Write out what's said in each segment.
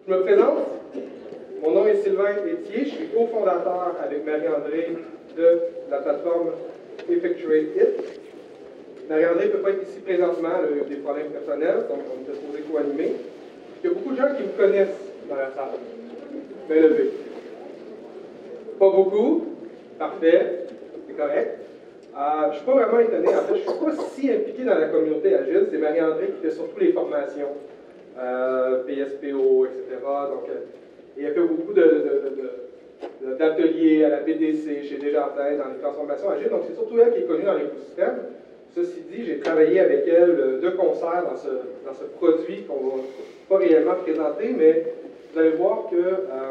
Je me présente. Mon nom est Sylvain Etier. Je suis cofondateur avec Marie-André de la plateforme Effectuate It. Marie-André ne peut pas être ici présentement, elle a eu des problèmes personnels, donc on était supposé co-animer. Il y a beaucoup de gens qui me connaissent dans la salle. Bien levé. Pas beaucoup. Parfait. C'est correct. Je ne suis pas vraiment étonné. En fait, je ne suis pas si impliqué dans la communauté agile. C'est Marie-André qui fait surtout les formations, PSPO, etc. Donc, et elle fait beaucoup d'ateliers à la BDC, chez Desjardins, dans les transformations agiles. Donc, c'est surtout elle qui est connue dans l'écosystème. Ceci dit, j'ai travaillé avec elle de concert dans ce produit qu'on ne va pas réellement présenter, mais vous allez voir que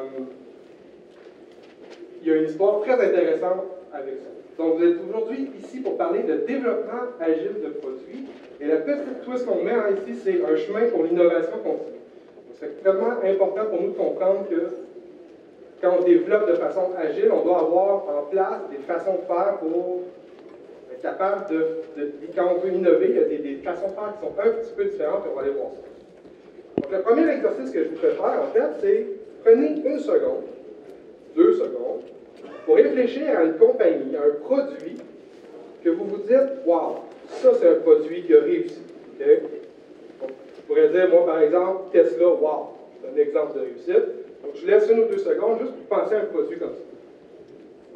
il y a une histoire très intéressante avec ça. Donc, vous êtes aujourd'hui ici pour parler de développement agile de produits. Et la petite twist qu'on met ici, c'est un chemin pour l'innovation continue. C'est extrêmement important pour nous de comprendre que quand on développe de façon agile, on doit avoir en place des façons de faire pour être capable quand on veut innover, il y a des façons de faire qui sont un petit peu différentes, et on va aller voir ça. Donc, le premier exercice que je vous fais faire, en fait, c'est prenez 1 seconde, 2 secondes, pour réfléchir à une compagnie, à un produit que vous vous dites, wow, ça c'est un produit qui a réussi. Okay? Donc, je pourrais dire, moi par exemple, Tesla, wow, c'est un exemple de réussite. Donc je laisse 1 ou 2 secondes juste pour penser à un produit comme ça.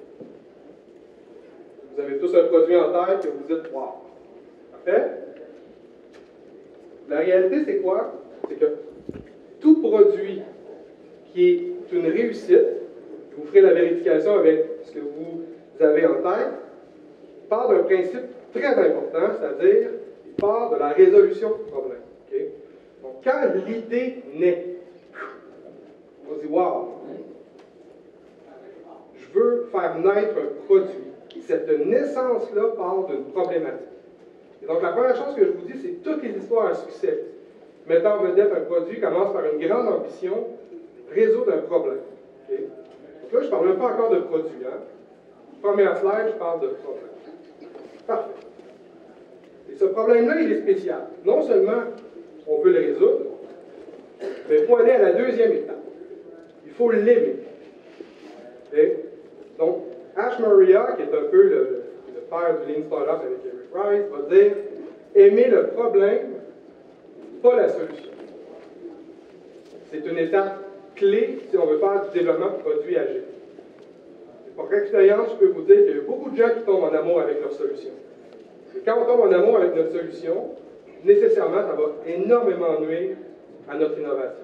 Vous avez tous un produit en tête que vous dites, wow. Parfait? La réalité, c'est quoi? C'est que tout produit qui est une réussite, vous ferez la vérification avec ce que vous avez en tête, part d'un principe très important, c'est-à-dire, il part de la résolution du problème. Okay? Donc, quand l'idée naît, on se dit, wow, je veux faire naître un produit. Et cette naissance-là part d'une problématique. Et donc, la première chose que je vous dis, c'est toutes les histoires à succès mettant en vedette un produit commencent par une grande ambition, résoudre un problème. Okay? Donc là, je ne parle même pas encore de produit. Hein? Première slide, je parle de problème. Parfait. Et ce problème-là, il est spécial. Non seulement on veut le résoudre, mais il faut aller à la deuxième étape. Il faut l'aimer. Okay? Donc, Ash Maurya, qui est un peu le père du Lean Startup avec Eric Rice, va dire aimer le problème, pas la solution. C'est une étape clé si on veut faire du développement de produits agiles. Par expérience, je peux vous dire qu'il y a beaucoup de gens qui tombent en amour avec leur solution. Et quand on tombe en amour avec notre solution, nécessairement, ça va énormément nuire à notre innovation.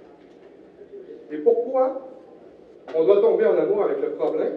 Et pourquoi on doit tomber en amour avec le problème?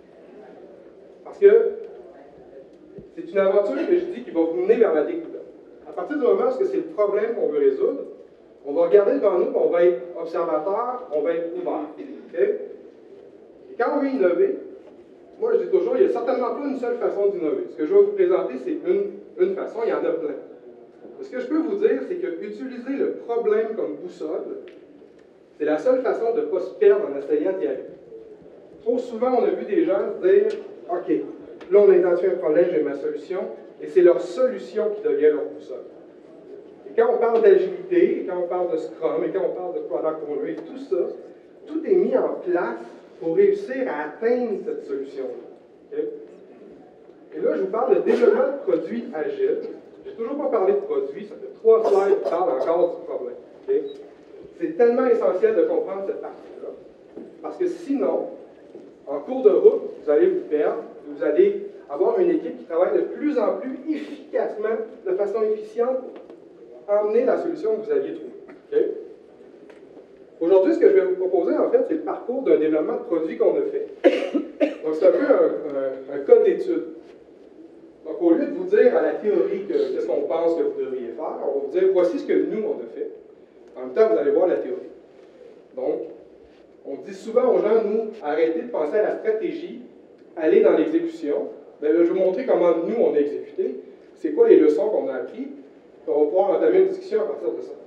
Parce que c'est une aventure que je dis qui va vous mener vers la découverte. À partir du moment où c'est le problème qu'on veut résoudre, on va regarder devant nous, on va être observateur, on va être ouvert. Okay? Et quand on veut innover, moi je dis toujours, il n'y a certainement pas une seule façon d'innover. Ce que je vais vous présenter, c'est une façon, il y en a plein. Ce que je peux vous dire, c'est que utiliser le problème comme boussole, c'est la seule façon de ne pas se perdre en essayant d'y aller. Trop souvent, on a vu des gens se dire, OK, là on a identifié un problème, j'ai ma solution, et c'est leur solution qui devient leur boussole. Et quand on parle d'agilité, et quand on parle de Scrum, et quand on parle de Product Owner, tout ça, tout est mis en place pour réussir à atteindre cette solution-là. Okay? Et là, je vous parle de développement de produits agiles. Je n'ai toujours pas parlé de produits, ça fait 3 slides qui parlent encore du problème. Okay? C'est tellement essentiel de comprendre cette partie-là, parce que sinon, en cours de route, vous allez vous perdre, vous allez avoir une équipe qui travaille de plus en plus efficacement, de façon efficiente, pour emmener la solution que vous aviez trouvée. Okay? Aujourd'hui, ce que je vais vous proposer, en fait, c'est le parcours d'un développement de produit qu'on a fait. Donc, c'est un peu un code d'étude. Donc, au lieu de vous dire à la théorie qu'est-ce qu'on pense que vous devriez faire, on va vous dire voici ce que nous, on a fait. En même temps, vous allez voir la théorie. Donc, on dit souvent aux gens, nous, arrêtez de penser à la stratégie, allez dans l'exécution. Bien, là, je vais vous montrer comment nous, on a exécuté, c'est quoi les leçons qu'on a apprises, puis on va pouvoir entamer une discussion à partir de ça.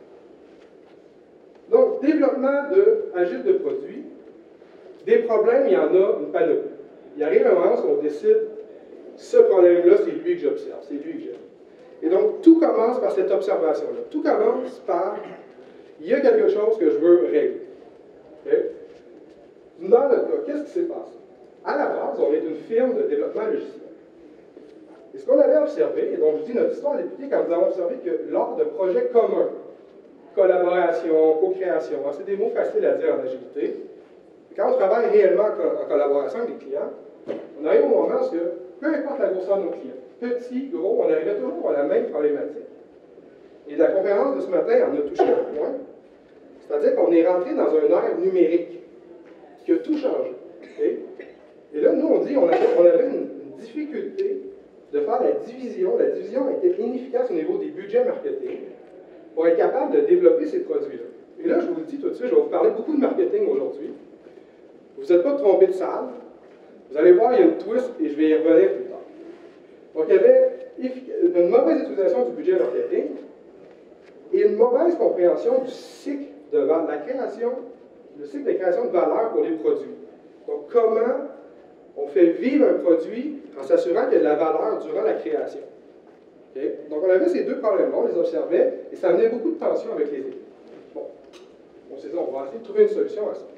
Donc, développement agile de produits, des problèmes, il y en a une panoplie. Il arrive un moment où on décide, ce problème-là, c'est lui que j'observe, c'est lui que j'aime. Et donc, tout commence par cette observation-là. Tout commence par, il il y a quelque chose que je veux régler. Okay? Dans notre cas, qu'est-ce qui s'est passé? À la base, on est une firme de développement logiciel. Et ce qu'on avait observé, et donc je dis notre histoire a débuté quand nous avons observé que lors de projets communs, collaboration, co-création, c'est des mots faciles à dire en agilité, quand on travaille réellement en collaboration avec des clients, on arrive au moment où, peu importe la grosseur de nos clients, petit, gros, on arrivait toujours à la même problématique. Et la conférence de ce matin en a touché un point, c'est-à-dire qu'on est rentré dans un ère numérique qui a tout changé. Okay? Et là, nous, on dit qu'on avait une difficulté de faire la division. La division était inefficace au niveau des budgets marketing pour être capable de développer ces produits-là. Et là, je vous le dis tout de suite, je vais vous parler beaucoup de marketing aujourd'hui. Vous n'êtes pas trompé de salle. Vous allez voir, il y a une twist et je vais y revenir plus tard. Donc, il y avait une mauvaise utilisation du budget marketing et une mauvaise compréhension du cycle de la création, le cycle de création de valeur pour les produits. Donc, comment on fait vivre un produit en s'assurant qu'il y a de la valeur durant la création. Okay? Donc, on avait ces deux problèmes-là, on les observait, et ça amenait beaucoup de tension avec les équipes. Bon, on s'est dit, on va essayer de trouver une solution à ça.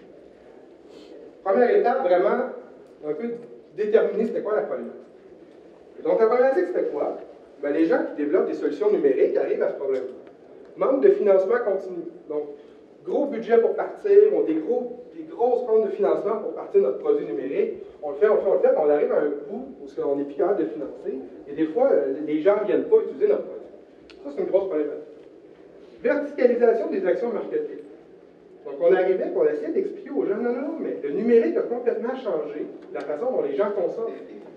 Première étape, vraiment, un peu déterminer c'était quoi la problématique. Et donc, la problématique, c'était quoi? Bien, les gens qui développent des solutions numériques arrivent à ce problème-là. Manque de financement continu. Donc, gros budget pour partir, on a des grosses comptes de financement pour partir de notre produit numérique. On le fait, puis on arrive à un bout où on n'est plus capable de financer. Et des fois, les gens ne viennent pas utiliser notre produit. Ça, c'est une grosse problématique. Verticalisation des actions marketing. Donc, on arrivait et on essayait d'expliquer aux gens, non, mais le numérique a complètement changé la façon dont les gens consomment.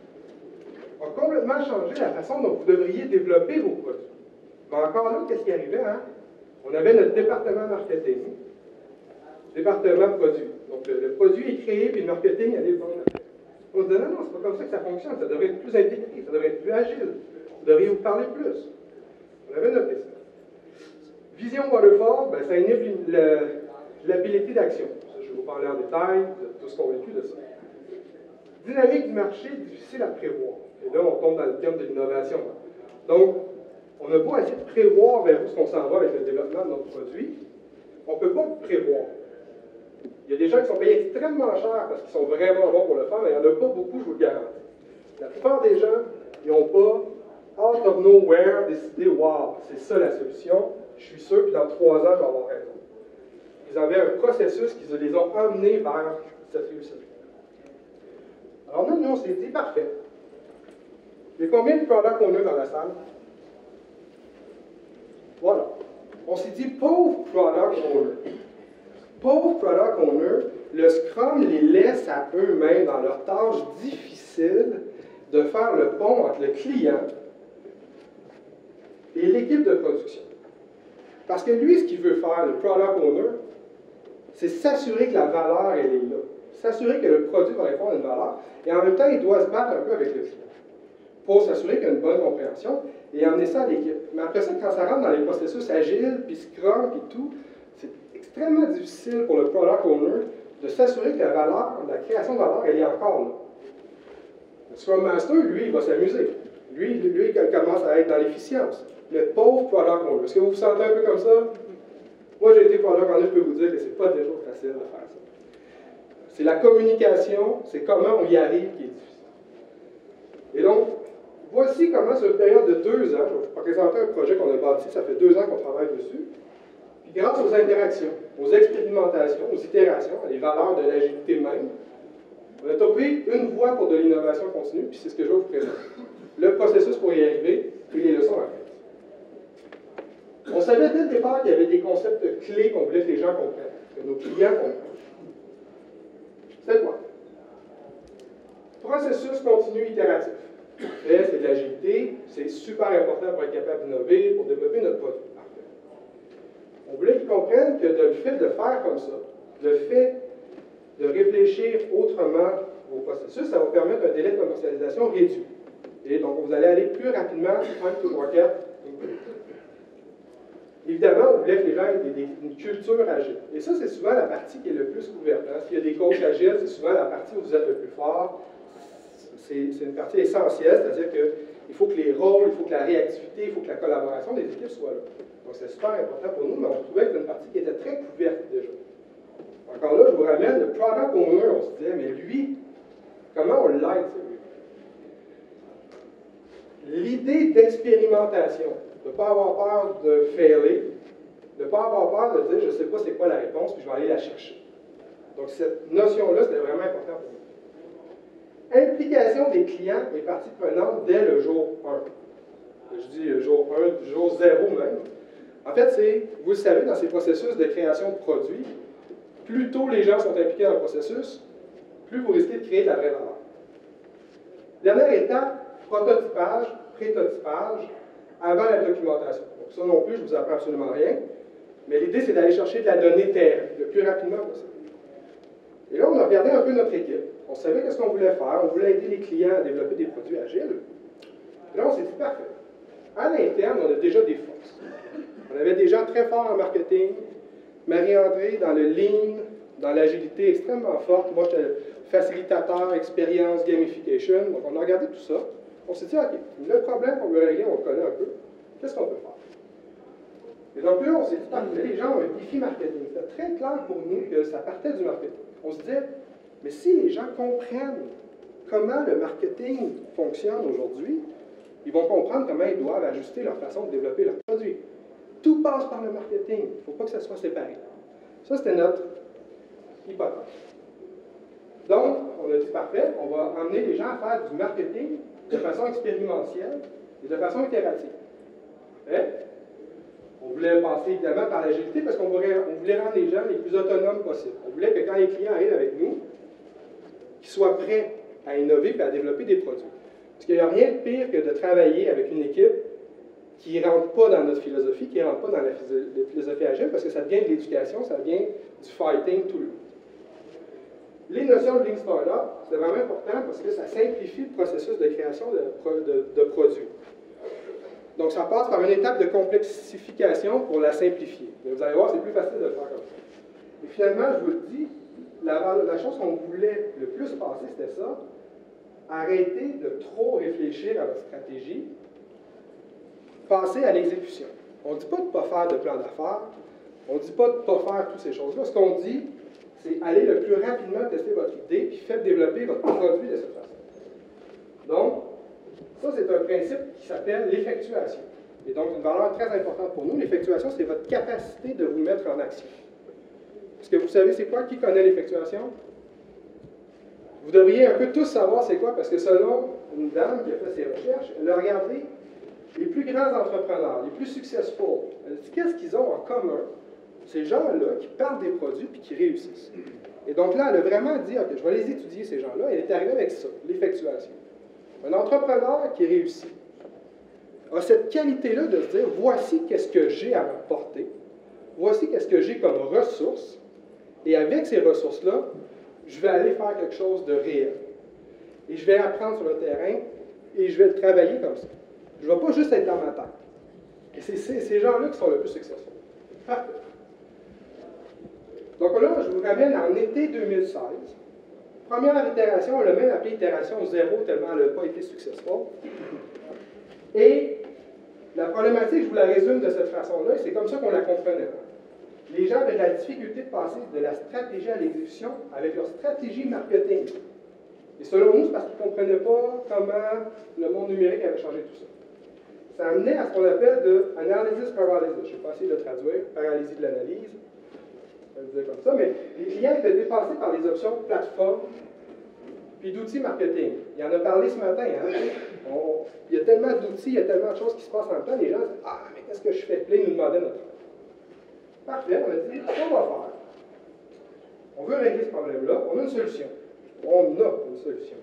A complètement changé la façon dont vous devriez développer vos produits. Mais encore là, qu'est-ce qui arrivait, hein? On avait notre département marketing, département produit. Donc, le produit est créé, puis le marketing, allait le vendre. On disait, non, c'est pas comme ça que ça fonctionne. Ça devrait être plus intégré, ça devrait être plus agile. Vous devriez vous parler plus. On avait noté ça. Vision waterfall, ben, ça inhibe l'habilité d'action. Je vais vous parler en détail de tout ce qu'on a vécu de ça. Dynamique du marché, difficile à prévoir. Et là, on tombe dans le terme de l'innovation. Donc, on a beau essayer de prévoir vers où est-ce qu'on s'en va avec le développement de notre produit, on ne peut pas le prévoir. Il y a des gens qui sont payés extrêmement cher parce qu'ils sont vraiment bons pour le faire, mais il n'y en a pas beaucoup, je vous le garantis. La plupart des gens, ils n'ont pas, out of nowhere, décidé, wow, c'est ça la solution, je suis sûr que dans 3 ans, je vais avoir raison. Ils avaient un processus qui les ont emmenés vers cette réussite. Alors là, nous, on s'est dit, parfait. Il y a combien de product qu'on a dans la salle? Voilà. On s'est dit, pauvre product owner. Pauvre product owner, le Scrum les laisse à eux-mêmes dans leur tâche difficile de faire le pont entre le client et l'équipe de production. Parce que lui, ce qu'il veut faire, le product owner, c'est s'assurer que la valeur, elle est là. S'assurer que le produit va répondre à une valeur. Et en même temps, il doit se battre un peu avec le client pour s'assurer qu'il y a une bonne compréhension et amener ça à l'équipe. Mais après ça, quand ça rentre dans les processus agiles, puis Scrum, puis tout, c'est extrêmement difficile pour le product owner de s'assurer que la valeur, la création de valeur, elle est encore là. Le Scrum Master, lui, il va s'amuser. Lui, il commence à être dans l'efficience. Le pauvre product owner. Est-ce que vous vous sentez un peu comme ça? Moi, j'ai été product owner, je peux vous dire que ce n'est pas toujours facile de faire ça. C'est la communication, c'est comment on y arrive qui est difficile. Et donc, voici comment, sur une période de 2 ans, je vais vous présenter un projet qu'on a bâti, ça fait 2 ans qu'on travaille dessus. Puis grâce aux interactions, aux expérimentations, aux itérations, les valeurs de l'agilité même, on a trouvé une voie pour de l'innovation continue, puis c'est ce que je vais vous présenter. Le processus pour y arriver, puis les leçons apprises. On savait dès le départ qu'il y avait des concepts clés qu'on voulait que les gens comprennent, que nos clients comprennent. C'est quoi? Processus continu itératif. C'est de l'agilité, c'est super important pour être capable d'innover, pour développer notre produit. Parfait. On voulait qu'ils comprennent que le fait de le faire comme ça, le fait de réfléchir autrement au processus, ça va permettre un délai de commercialisation réduit. Et donc, vous allez aller plus rapidement, time to market. Évidemment, on voulait que les gens aient une culture agile. Et ça, c'est souvent la partie qui est le plus couverte. Hein. S'il y a des coachs agiles, c'est souvent la partie où vous êtes le plus fort. C'est une partie essentielle, c'est-à-dire qu'il faut que les rôles, il faut que la réactivité, il faut que la collaboration des équipes soit là. Donc, c'est super important pour nous, mais on trouvait que c'est une partie documentation, de ne pas avoir peur de failer, de ne pas avoir peur de dire je ne sais pas c'est quoi la réponse, puis je vais aller la chercher. Donc cette notion-là, c'était vraiment important pour nous. Implication des clients et parties prenantes dès le jour 1. Je dis jour 1, jour 0 même. En fait, c'est, vous le savez, dans ces processus de création de produits, plus tôt les gens sont impliqués dans le processus, plus vous risquez de créer de la vraie valeur. Dernière étape, prototypage, prétotypage, avant la documentation. Donc ça non plus, je ne vous apprends absolument rien, mais l'idée c'est d'aller chercher de la donnée terrain le plus rapidement possible. Et là, on a regardé un peu notre équipe. On savait qu'est-ce qu'on voulait faire, on voulait aider les clients à développer des produits agiles. Et là, on s'est dit parfait. À l'interne, on a déjà des forces. On avait des gens très forts en marketing, Marie-André dans le lean, dans l'agilité extrêmement forte. Moi, j'étais facilitateur, expérience, gamification. Donc, on a regardé tout ça. On s'est dit, OK, le problème qu'on veut régler, on le connaît un peu. Qu'est-ce qu'on peut faire? Et donc là, on s'est dit, parfait, les gens ont un défi marketing. C'était très clair pour nous que ça partait du marketing. On se disait, mais si les gens comprennent comment le marketing fonctionne aujourd'hui, ils vont comprendre comment ils doivent ajuster leur façon de développer leurs produits. Tout passe par le marketing. Il ne faut pas que ça soit séparé. Ça, c'était notre hypothèse. Donc, on a dit parfait, on va emmener les gens à faire du marketing de façon expérientielle et de façon itérative. Et on voulait passer évidemment par l'agilité parce qu'on voulait rendre les gens les plus autonomes possible. On voulait que quand les clients arrivent avec nous, qu'ils soient prêts à innover et à développer des produits. Parce qu'il n'y a rien de pire que de travailler avec une équipe qui ne rentre pas dans notre philosophie, qui ne rentre pas dans la philosophie agile, parce que ça devient de l'éducation, ça devient du fighting tout le long. Les notions de Lean Startup, c'est vraiment important parce que ça simplifie le processus de création de produits. Donc, ça passe par une étape de complexification pour la simplifier. Mais vous allez voir, c'est plus facile de le faire comme ça. Et finalement, je vous le dis, la chose qu'on voulait le plus passer, c'était ça. Arrêtez de trop réfléchir à votre stratégie. Passer à l'exécution. On ne dit pas de ne pas faire de plan d'affaires. On ne dit pas de ne pas faire toutes ces choses-là. Ce qu'on dit, c'est aller le plus rapidement tester votre idée, puis faites développer votre produit de cette façon. Donc, ça, c'est un principe qui s'appelle l'effectuation. Et donc, une valeur très importante pour nous. L'effectuation, c'est votre capacité de vous mettre en action. Est-ce que vous savez c'est quoi? Qui connaît l'effectuation? Vous devriez un peu tous savoir c'est quoi, parce que selon une dame qui a fait ses recherches, elle a regardé les plus grands entrepreneurs, les plus successful. Elle dit qu'est-ce qu'ils ont en commun, ces gens-là qui parlent des produits puis qui réussissent. Et donc là, elle a vraiment dit, OK, je vais les étudier, ces gens-là. Elle est arrivée avec ça, l'effectuation. Un entrepreneur qui réussit a cette qualité-là de se dire, voici qu'est-ce que j'ai à m'apporter, voici qu'est-ce que j'ai comme ressources, et avec ces ressources-là, je vais aller faire quelque chose de réel. Et je vais apprendre sur le terrain, et je vais travailler comme ça. Je ne vais pas juste être dans ma tête. Et c'est ces gens-là qui sont le plus successful. Parfait. Donc là, je vous ramène en été 2016. Première itération, on l'a même appelée itération 0 tellement elle n'a pas été successful. Et la problématique, je vous la résume de cette façon-là, et c'est comme ça qu'on la comprenait. Les gens avaient de la difficulté de passer de la stratégie à l'exécution avec leur stratégie marketing. Et selon nous, c'est parce qu'ils ne comprenaient pas comment le monde numérique avait changé tout ça. Ça amenait à ce qu'on appelle de analysis paralysis. Je ne vais pas essayer de le traduire, paralysie de l'analyse. Je vais le dire comme ça, mais les clients étaient dépassés par les options plateforme puis d'outils marketing. Il en a parlé ce matin. Hein? Il y a tellement d'outils, il y a tellement de choses qui se passent en même temps. Les gens disent « Ah, mais qu'est-ce que je fais? » Puis là, ils nous demandaient notre aide. Parfait, on a dit « Ce qu'on va faire, on veut régler ce problème-là, on a une solution. » On a une solution.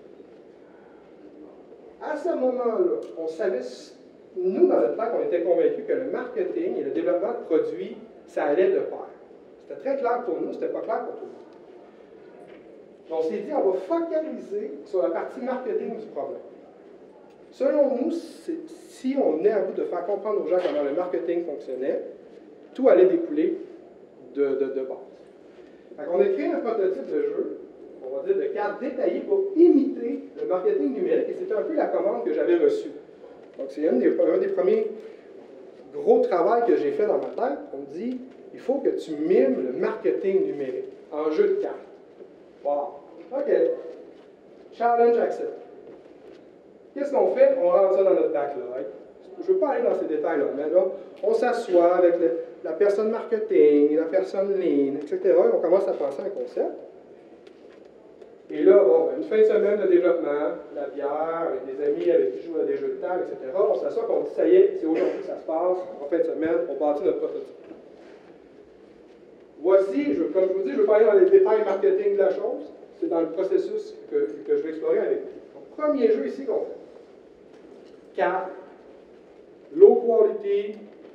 À ce moment-là, on savait, nous, dans notre tête, on était convaincus que le marketing et le développement de produits, ça allait de pair. C'était très clair pour nous, c'était pas clair pour tout le monde. On s'est dit, on va focaliser sur la partie marketing du problème. Selon nous, si on est à bout de faire comprendre aux gens comment le marketing fonctionnait, tout allait découler de base. On a créé un prototype de jeu, on va dire de cartes détaillées pour imiter le marketing numérique, et c'était un peu la commande que j'avais reçue. Donc c'est un des premiers gros travaux que j'ai fait dans ma tête. On me dit, il faut que tu mimes le marketing numérique en jeu de cartes. Wow! OK. Challenge accepté. Qu'est-ce qu'on fait? On rentre ça dans notre backlog. je ne veux pas aller dans ces détails-là, mais là, on s'assoit avec la personne marketing, la personne lean, etc., et on commence à penser à un concept. Et là, bon, une fin de semaine de développement, la bière, avec des amis avec qui je joue à des jeux de table, etc., on s'assoit et on dit, ça y est, c'est aujourd'hui que ça se passe, en fin de semaine, on bâtit notre prototype. Voici, comme je vous dis, je ne veux pas aller dans les détails marketing de la chose, c'est dans le processus que je vais explorer avec vous. Donc, premier jeu ici qu'on fait. Carte, low quality.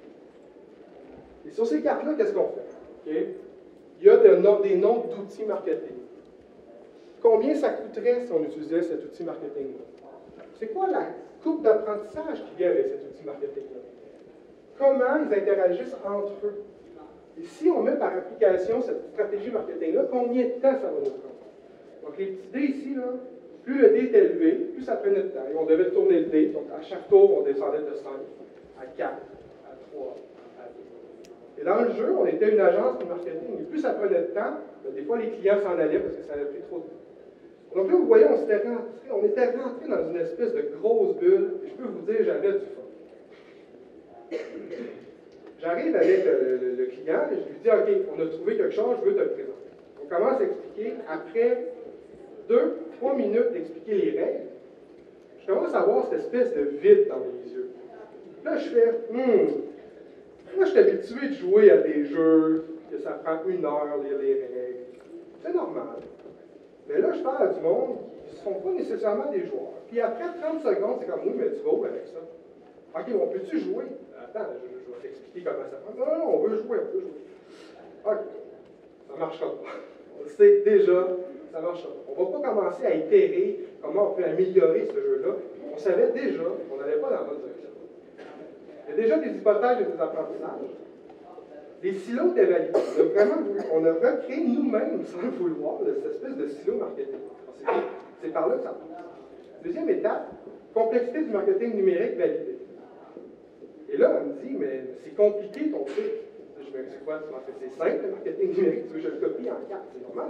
Et sur ces cartes-là, qu'est-ce qu'on fait? Okay? Il y a des noms d'outils marketing. Combien ça coûterait si on utilisait cet outil marketing-là? C'est quoi la courbe d'apprentissage qui vient avec cet outil marketing-là? Comment ils interagissent entre eux? Et si on met par application cette stratégie marketing-là, combien de temps ça va nous prendre? Donc, les petits dés ici, là, plus le dé est élevé, plus ça prenait de temps. Et on devait tourner le dé. Donc, à chaque tour, on descendait de 5 à 4, à 3, à 2. Et dans le jeu, on était une agence de marketing. Et plus ça prenait de temps, des fois, les clients s'en allaient parce que ça avait pris trop de temps. Donc là, vous voyez, on était rentré dans une espèce de grosse bulle. Et je peux vous dire, j'avais du fun. J'arrive avec le client et je lui dis, OK, on a trouvé quelque chose, je veux te le présenter. On commence à expliquer, après 2-3 minutes d'expliquer les règles, je commence à avoir cette espèce de vide dans mes yeux. Là, je fais, moi, je suis habitué de jouer à des jeux, que ça prend 1 heure lire les règles. C'est normal. Mais là, je parle à du monde qui ne sont pas nécessairement des joueurs. Puis après 30 secondes, c'est comme, oui, mais tu vas où avec ça? OK, on peut-tu jouer? Attends, je vais t'expliquer comment ça marche. Non, on veut jouer, on peut jouer. OK, ça ne marchera pas. On le sait déjà, ça ne marchera pas. On ne va pas commencer à itérer comment on peut améliorer ce jeu-là. On savait déjà qu'on n'allait pas dans la bonne direction. Il y a déjà des hypothèses et des apprentissages. Les silos étaient validés. On a recréé nous-mêmes, sans le vouloir, cette espèce de silo marketing. C'est par là que ça passe. Deuxième étape, complexité du marketing numérique validé. Et là, on me dit, mais c'est compliqué ton truc. Je me dis, c'est quoi? C'est simple, le marketing numérique, tu veux que je le copie en carte, c'est normal.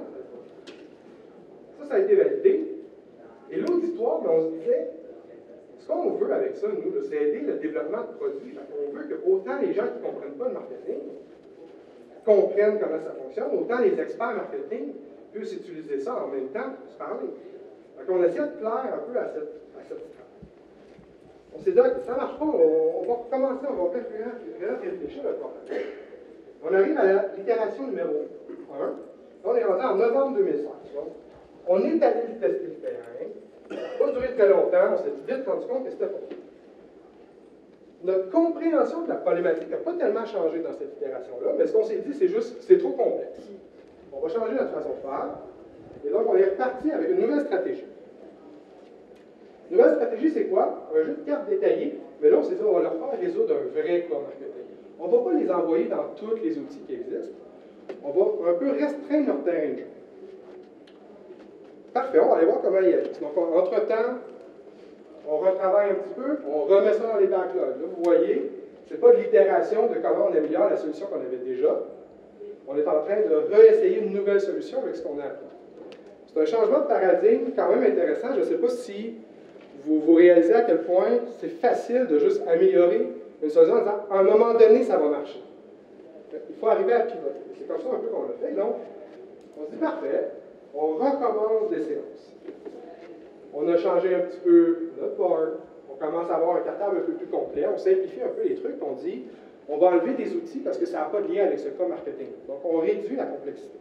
Ça a été validé. Et l'auditoire, on se disait, ce qu'on veut avec ça, nous, c'est aider le développement de produits. On veut que autant les gens qui ne comprennent pas le marketing comprennent comment ça fonctionne, autant les experts marketing puissent utiliser ça en même temps pour se parler. Donc, on essaie de plaire un peu à cette strate. On s'est dit, ça ne marche pas, on va recommencer, on va réfléchir à le problème. On arrive à l'itération numéro 1. On est rendu en novembre 2016. Donc, on est allé tester le terrain. Ça n'a pas duré très longtemps, on s'est vite rendu compte que c'était pas ça. Notre compréhension de la problématique n'a pas tellement changé dans cette itération-là, mais ce qu'on s'est dit, c'est juste, c'est trop complexe. On va changer notre façon de faire, et donc on est reparti avec une nouvelle stratégie. Une nouvelle stratégie, c'est quoi? Un jeu de cartes détaillé, mais là, on s'est dit, on va leur faire résoudre un vrai cas marketing. On ne va pas les envoyer dans tous les outils qui existent. On va un peu restreindre leur terrain de jeu. Parfait, on va aller voir comment il agit. Donc, entre-temps, on retravaille un petit peu, on remet ça dans les backlogs. Là, vous voyez, ce n'est pas de l'itération de comment on améliore la solution qu'on avait déjà. On est en train de réessayer une nouvelle solution avec ce qu'on a appris. C'est un changement de paradigme quand même intéressant. Je ne sais pas si vous réalisez à quel point c'est facile de juste améliorer une solution en disant à un moment donné, ça va marcher. Il faut arriver à pivoter. C'est comme ça un peu qu'on l'a fait. Donc, on se dit parfait, on recommence des séances. On a changé un petit peu notre board. On commence à avoir un cartable un peu plus complet. On simplifie un peu les trucs. On dit, on va enlever des outils parce que ça n'a pas de lien avec ce cas marketing. Donc, on réduit la complexité.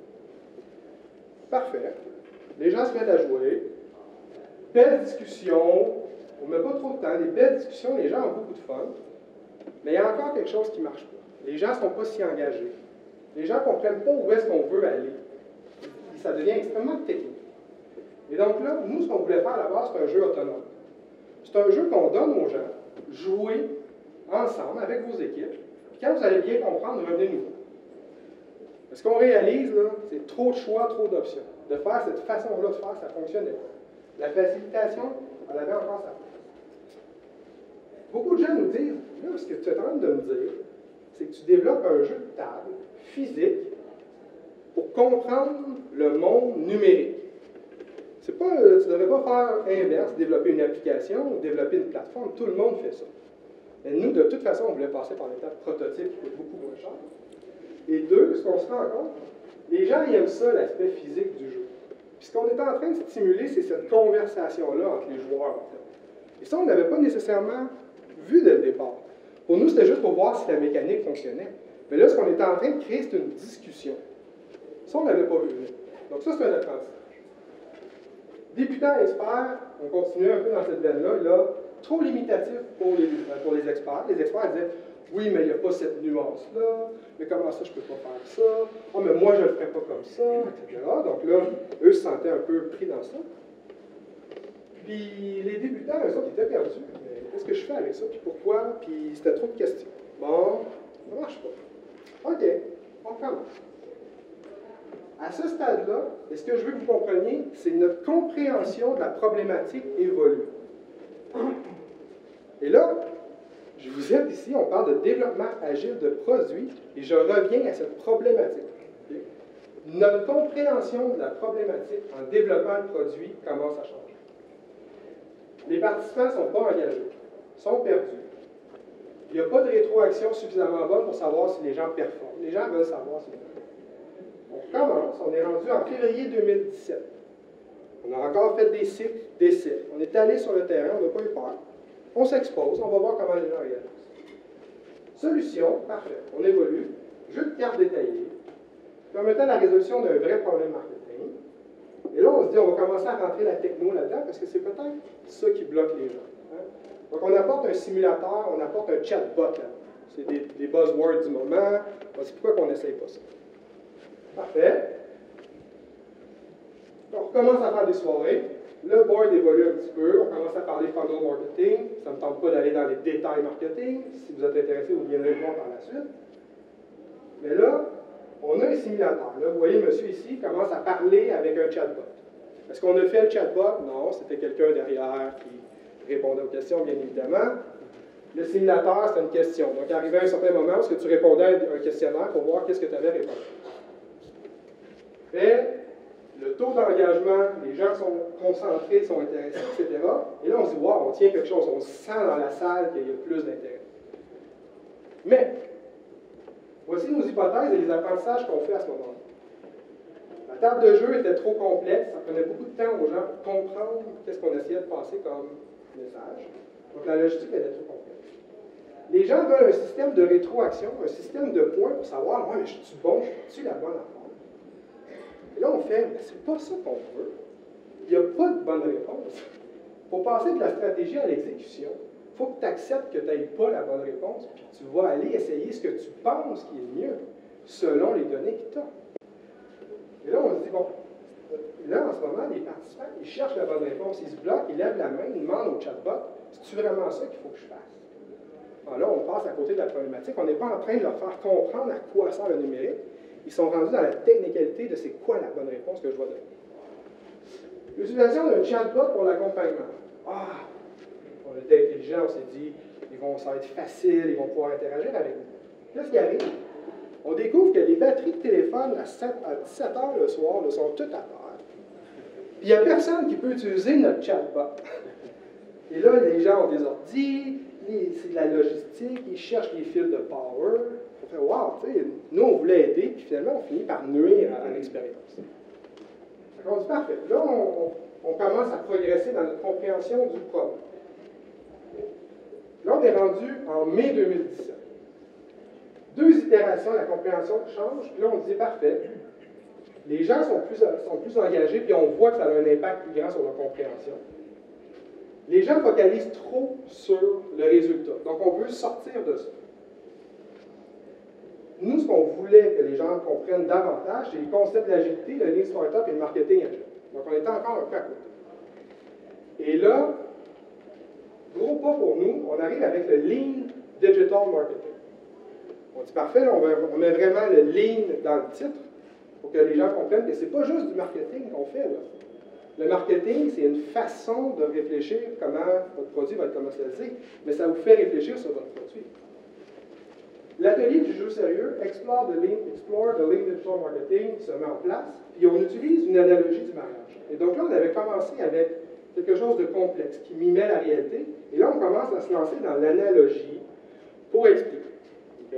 Parfait. Les gens se mettent à jouer. Belle discussion. On ne met pas trop de temps. Des belles discussions. Les gens ont beaucoup de fun. Mais il y a encore quelque chose qui ne marche pas. Les gens ne sont pas si engagés. Les gens ne comprennent pas où est-ce qu'on veut aller. Et ça devient extrêmement technique. Et donc là, nous, ce qu'on voulait faire à la base, c'est un jeu autonome. C'est un jeu qu'on donne aux gens, jouer ensemble avec vos équipes, puis quand vous allez bien comprendre, revenez nous voir. Ce qu'on réalise, là, c'est trop de choix, trop d'options. De faire cette façon-là de faire, ça ne fonctionnait pas. La facilitation, elle avait encore sa place. Beaucoup de gens nous disent, là, ce que tu es en train de me dire, c'est que tu développes un jeu de table physique pour comprendre le monde numérique. C'est pas, tu ne devrais pas faire inverse, développer une application ou développer une plateforme. Tout le monde fait ça. Mais nous, de toute façon, on voulait passer par l'étape prototype qui coûte beaucoup moins cher. Et deux, ce qu'on se rend compte, les gens ils aiment ça, l'aspect physique du jeu. Puis ce qu'on est en train de stimuler, c'est cette conversation-là entre les joueurs. En fait. Et ça, on n'avait pas nécessairement vu dès le départ. Pour nous, c'était juste pour voir si la mécanique fonctionnait. Mais là, ce qu'on était en train de créer, c'est une discussion. Ça, on ne l'avait pas vu. Donc ça, c'est un apprentissage. Débutant expert, on continue un peu dans cette veine-là, là, trop limitatif pour les experts. Les experts disaient, oui, mais il n'y a pas cette nuance-là, mais comment ça, je ne peux pas faire ça? Oh, mais moi, je ne le ferai pas comme ça, etc. Donc là, eux se sentaient un peu pris dans ça. Puis les débutants, eux autres, ils étaient perdus. Mais qu'est-ce que je fais avec ça? Puis pourquoi? Puis c'était trop de questions. Bon, ça ne marche pas. OK, on commence. À ce stade-là, et ce que je veux que vous compreniez, c'est que notre compréhension de la problématique évolue. Et là, je vous aide ici, on parle de développement agile de produits, et je reviens à cette problématique. Okay? Notre compréhension de la problématique en développant le produit commence à changer. Les participants ne sont pas engagés, sont perdus. Il n'y a pas de rétroaction suffisamment bonne pour savoir si les gens performent. Les gens veulent savoir si les gens performent. On commence, on est rendu en février 2017. On a encore fait des cycles d'essais. On est allé sur le terrain, on n'a pas eu peur. On s'expose, on va voir comment les gens réagissent. Solution, parfait. On évolue. Jeu de cartes détaillé, permettant la résolution d'un vrai problème marketing. Et là, on se dit, on va commencer à rentrer la techno là-dedans, parce que c'est peut-être ça qui bloque les gens. Hein? Donc, on apporte un simulateur, on apporte un chatbot. C'est des buzzwords du moment. C'est pourquoi on n'essaye pas ça. Parfait. On recommence à faire des soirées. Le board évolue un petit peu. On commence à parler funnel marketing. Ça ne me tente pas d'aller dans les détails marketing. Si vous êtes intéressé, vous viendrez le voir par la suite. Mais là, on a un simulateur. Là, vous voyez, monsieur ici commence à parler avec un chatbot. Est-ce qu'on a fait le chatbot? Non, c'était quelqu'un derrière qui répondait aux questions, bien évidemment. Le simulateur, c'était une question. Donc, arrivé à un certain moment où tu répondais à un questionnaire pour voir qu'est-ce que tu avais répondu. Mais, le taux d'engagement, les gens sont concentrés, sont intéressés, etc. Et là, on se dit, wow, on tient quelque chose, on sent dans la salle qu'il y a plus d'intérêt. Mais, voici nos hypothèses et les apprentissages qu'on fait à ce moment-là. La table de jeu était trop complexe, ça prenait beaucoup de temps aux gens pour comprendre qu'est-ce qu'on essayait de passer comme message. Donc, la logistique était trop complexe. Les gens veulent un système de rétroaction, un système de points pour savoir, moi, mais je suis bon, je suis la bonne affaire. Et là, on fait, mais c'est pas ça qu'on veut. Il n'y a pas de bonne réponse. Pour passer de la stratégie à l'exécution, il faut que tu acceptes que tu n'aies pas la bonne réponse, puis que tu vas aller essayer ce que tu penses qui est mieux, selon les données que tu as. Et là, on se dit, bon, là, en ce moment, les participants, ils cherchent la bonne réponse, ils se bloquent, ils lèvent la main, ils demandent au chatbot, c'est-tu vraiment ça qu'il faut que je fasse? Alors là, on passe à côté de la problématique, on n'est pas en train de leur faire comprendre à quoi sert le numérique. Ils sont rendus dans la technicalité de c'est quoi la bonne réponse que je dois donner. L'utilisation d'un chatbot pour l'accompagnement. Ah, on était intelligent, on s'est dit, ça va être facile, ils vont pouvoir interagir avec nous. Qu'est-ce qui arrive? On découvre que les batteries de téléphone à 17 h le soir sont toutes à terre. Puis il n'y a personne qui peut utiliser notre chatbot. Et là, les gens ont des ordis, c'est de la logistique, ils cherchent les fils de power. On fait, wow, tu sais, nous, on voulait aider, puis finalement, on finit par nuire à l'expérience. Donc, on dit, parfait. Là, on commence à progresser dans notre compréhension du problème. Là, on est rendu en mai 2017. 2 itérations, la compréhension change, puis là, on dit, parfait. Les gens sont plus engagés, puis on voit que ça a un impact plus grand sur leur compréhension. Les gens focalisent trop sur le résultat. Donc, on veut sortir de ça. Nous, ce qu'on voulait que les gens comprennent davantage, c'est les concepts de l'agilité, le Lean Startup et le marketing agile. Donc, on était encore un peu à côté. Et là, gros pas pour nous, on arrive avec le Lean Digital Marketing. On dit parfait, là, on met vraiment le Lean dans le titre pour que les gens comprennent que ce n'est pas juste du marketing qu'on fait. Là. Le marketing, c'est une façon de réfléchir comment votre produit va être commercialisé, mais ça vous fait réfléchir sur votre produit. L'atelier du jeu sérieux, Explore the Lean Digital Marketing, se met en place, puis on utilise une analogie du mariage. Et donc là, on avait commencé avec quelque chose de complexe, qui mimait la réalité, et là, on commence à se lancer dans l'analogie pour expliquer. OK?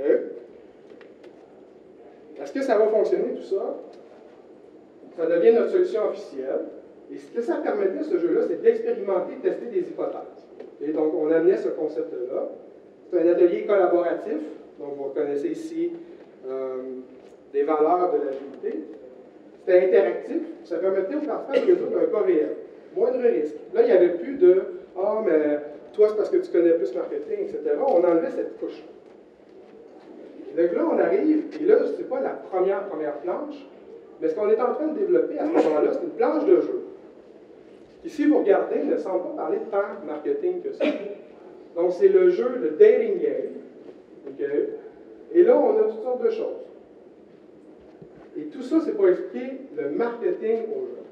Est-ce que ça va fonctionner tout ça? Ça devient notre solution officielle. Et ce que ça permettait, ce jeu-là, c'est d'expérimenter, tester des hypothèses. Et donc, on amenait ce concept-là. C'est un atelier collaboratif. Donc, vous reconnaissez ici des valeurs de l'agilité. C'était interactif. Ça permettait aux participants de résoudre un cas réel. Moindre risque. Là, il n'y avait plus de « Ah, mais toi, c'est parce que tu connais plus marketing, etc. » On enlevait cette couche. Donc là, on arrive, et là, ce n'est pas la première planche, mais ce qu'on est en train de développer à ce moment-là, c'est une planche de jeu. Ici, vous regardez, il ne semble pas parler de tant de marketing que ça. Donc, c'est le jeu, le dating game. Okay? Et là, on a toutes sortes de choses. Et tout ça, c'est pour expliquer le marketing aux gens.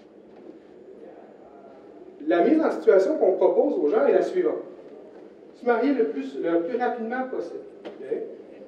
La mise en situation qu'on propose aux gens est la suivante. Se marier le plus rapidement possible. Okay?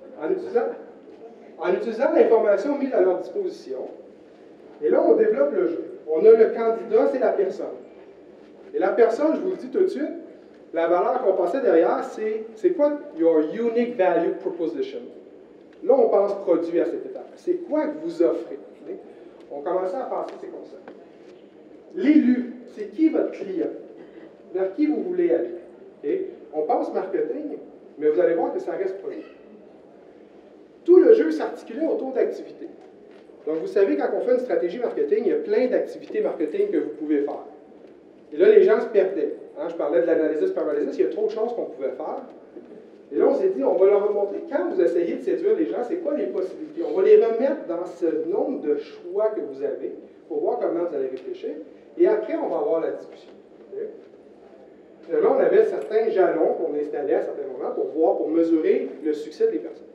En utilisant l'information mise à leur disposition. Et là, on développe le jeu. On a le candidat, c'est la personne. Et la personne, je vous le dis tout de suite, la valeur qu'on passait derrière, c'est quoi your unique value proposition? Là, on pense produit à cette étape. C'est quoi que vous offrez? On commençait à penser ces concepts. L'élu, c'est qui votre client? Vers qui vous voulez aller? Okay? On pense marketing, mais vous allez voir que ça reste produit. Tout le jeu s'articulait autour d'activités. Donc, vous savez, quand on fait une stratégie marketing, il y a plein d'activités marketing que vous pouvez faire. Et là, les gens se perdaient. Hein, je parlais de l'analysis paralysis, il y a trop de choses qu'on pouvait faire. Et là, on s'est dit, on va leur montrer, quand vous essayez de séduire les gens, c'est quoi les possibilités? On va les remettre dans ce nombre de choix que vous avez pour voir comment vous allez réfléchir. Et après, on va avoir la discussion. Okay? Finalement, on avait certains jalons qu'on installait à certains moments pour mesurer le succès des personnes.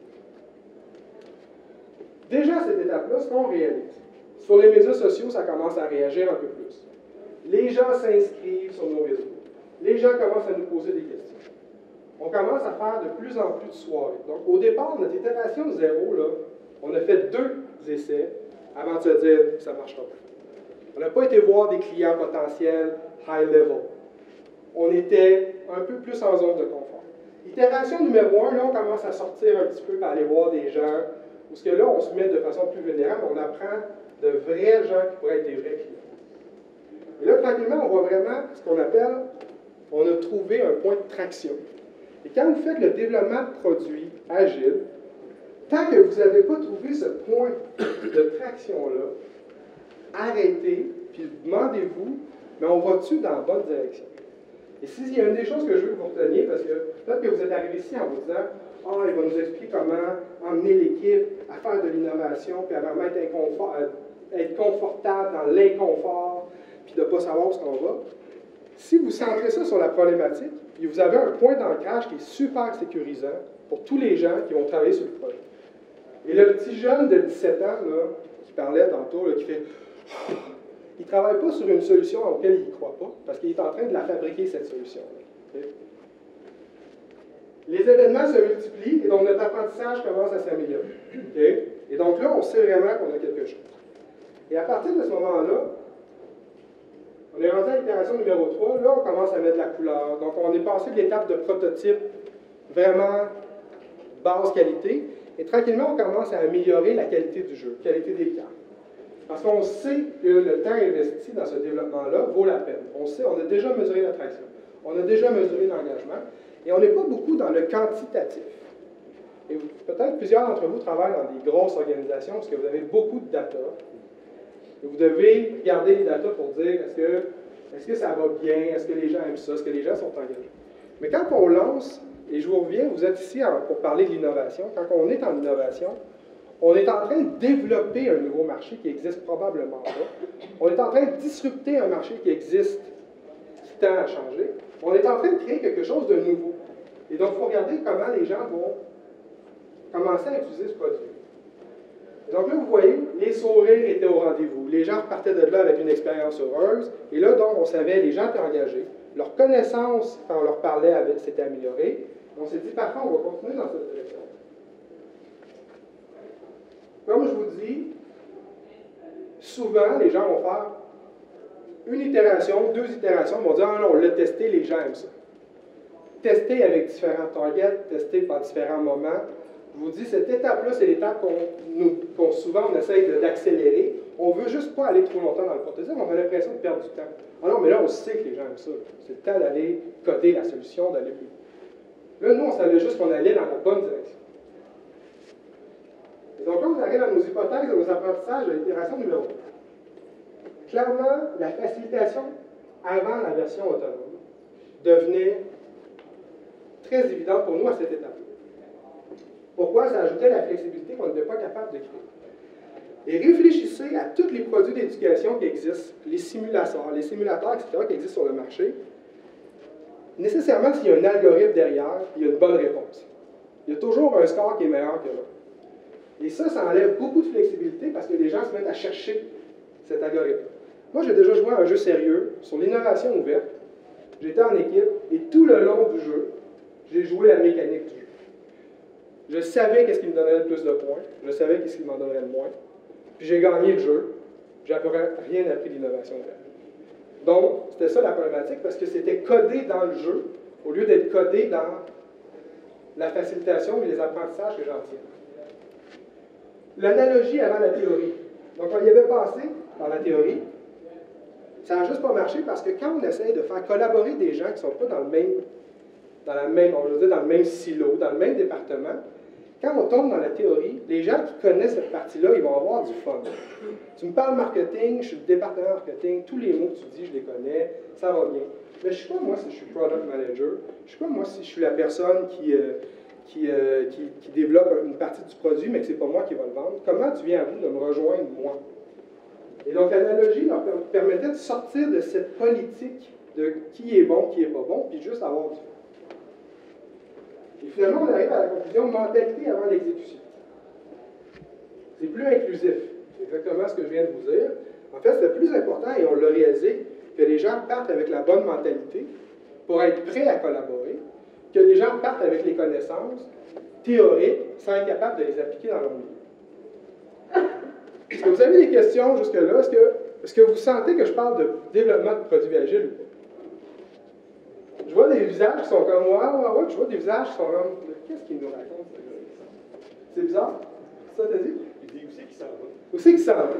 Déjà, à cette étape-là, ce qu'on réalise, sur les médias sociaux, ça commence à réagir un peu plus. Les gens s'inscrivent sur nos réseaux. Les gens commencent à nous poser des questions. On commence à faire de plus en plus de soirées. Donc, au départ, notre itération 0, là, on a fait 2 essais avant de se dire « ça ne marchera pas ». On n'a pas été voir des clients potentiels high level. On était un peu plus en zone de confort. Itération numéro 1, là, on commence à sortir un petit peu pour aller voir des gens, parce que là, on se met de façon plus vulnérable, on apprend de vrais gens qui pourraient être des vrais clients. Et là, tranquillement, on voit vraiment ce qu'on appelle, on a trouvé un point de traction. Et quand vous faites le développement de produits agile, tant que vous n'avez pas trouvé ce point de traction-là, arrêtez, puis demandez-vous, mais on va-tu dans la bonne direction? Et s'il y a une des choses que je veux que vous reteniez, parce que peut-être que vous êtes arrivé ici en vous disant « Ah, il va nous expliquer comment emmener l'équipe à faire de l'innovation, puis à vraiment être confortable dans l'inconfort, puis de ne pas savoir où on va. » Si vous centrez ça sur la problématique, puis vous avez un point d'ancrage qui est super sécurisant pour tous les gens qui vont travailler sur le projet. Et le petit jeune de 17 ans, là, qui parlait tantôt, là, qui fait « Il ne travaille pas sur une solution à laquelle il ne croit pas, parce qu'il est en train de la fabriquer, cette solution-là. Okay? Les événements se multiplient, et donc notre apprentissage commence à s'améliorer. Okay? Et donc là, on sait vraiment qu'on a quelque chose. Et à partir de ce moment-là, on est rendu à l'itération numéro 3, là, on commence à mettre de la couleur. Donc, on est passé de l'étape de prototype vraiment basse qualité, et tranquillement, on commence à améliorer la qualité du jeu, la qualité des cartes. Parce qu'on sait que le temps investi dans ce développement-là vaut la peine. On sait, on a déjà mesuré l'attraction, on a déjà mesuré l'engagement, et on n'est pas beaucoup dans le quantitatif. Et peut-être plusieurs d'entre vous travaillent dans des grosses organisations parce que vous avez beaucoup de data. Et vous devez regarder les data pour dire est-ce que ça va bien, est-ce que les gens aiment ça, est-ce que les gens sont engagés. Mais quand on lance, et je vous reviens, vous êtes ici pour parler de l'innovation, quand on est en innovation, on est en train de développer un nouveau marché qui existe probablement pas. On est en train de disrupter un marché qui existe, qui tend à changer. On est en train de créer quelque chose de nouveau. Et donc, il faut regarder comment les gens vont commencer à utiliser ce produit. Et donc là, vous voyez, les sourires étaient au rendez-vous. Les gens repartaient de là avec une expérience heureuse. Et là, donc, on savait, les gens étaient engagés. Leur connaissance, quand on leur parlait, s'était améliorée. On s'est dit, parfois, on va continuer dans cette direction. Comme je vous dis, souvent, les gens vont faire une itération, 2 itérations, ils vont dire, ah non, on l'a testé, les gens aiment ça. tester avec différents targets, tester par différents moments. Je vous dis, cette étape-là, c'est l'étape qu'on souvent on essaye d'accélérer. On ne veut juste pas aller trop longtemps dans le prototype, on a l'impression de perdre du temps. Ah non, mais là, on sait que les gens aiment ça. C'est le temps d'aller coder la solution, d'aller plus vite. Là, nous, on savait juste qu'on allait dans la bonne direction. Et donc là, on arrive à nos hypothèses, à nos apprentissages de l'itération numéro 1. Clairement, la facilitation avant la version autonome devenait très évidente pour nous à cette étape-là. Pourquoi? Ça ajoutait la flexibilité qu'on n'était pas capable de créer. Et réfléchissez à tous les produits d'éducation qui existent, les simulateurs, etc., qui existent sur le marché. Nécessairement, s'il y a un algorithme derrière, il y a une bonne réponse. Il y a toujours un score qui est meilleur que l'autre. Et ça enlève beaucoup de flexibilité parce que les gens se mettent à chercher cet algorithme. Moi, j'ai déjà joué à un jeu sérieux sur l'innovation ouverte. J'étais en équipe et tout le long du jeu, j'ai joué la mécanique du jeu. Je savais qu'est-ce qui me donnerait le plus de points, je savais qu'est-ce qui m'en donnerait le moins. Puis j'ai gagné le jeu, j'ai à peu près rien appris d'innovation ouverte. Donc, c'était ça la problématique parce que c'était codé dans le jeu au lieu d'être codé dans la facilitation et les apprentissages que j'en tiens. L'analogie avant la théorie. Donc, on y avait passé dans la théorie. Ça n'a juste pas marché parce que quand on essaie de faire collaborer des gens qui ne sont pas dans le même silo, dans le même département, quand on tombe dans la théorie, les gens qui connaissent cette partie-là, ils vont avoir du fun. Tu me parles marketing, je suis le département marketing, tous les mots que tu dis, je les connais, ça va bien. Mais je ne sais pas moi si je suis product manager, je ne sais pas moi si je suis la personne qui développe une partie du produit, mais que ce n'est pas moi qui va le vendre. Comment tu viens à vous de me rejoindre, moi? Et donc, l'analogie leur permettait de sortir de cette politique de qui est bon, qui n'est pas bon, puis juste avoir du fun. Et finalement, on arrive à la conclusion mentalité avant l'exécution. C'est plus inclusif. C'est exactement ce que je viens de vous dire. En fait, c'est plus important, et on l'a réalisé, que les gens partent avec la bonne mentalité pour être prêts à collaborer, que les gens partent avec les connaissances théoriques sans être capables de les appliquer dans leur vie. Est-ce que vous avez des questions jusque-là? Est-ce que vous sentez que je parle de développement de produits agiles ou pas? Je vois des visages qui sont comme ouais, puis je vois des visages qui sont comme qu'est-ce qu'il nous raconte, ce gars? C'est bizarre? C'est ça que t'as dit? Il dit où c'est qu'il s'en va? Où c'est qu'il s'en va?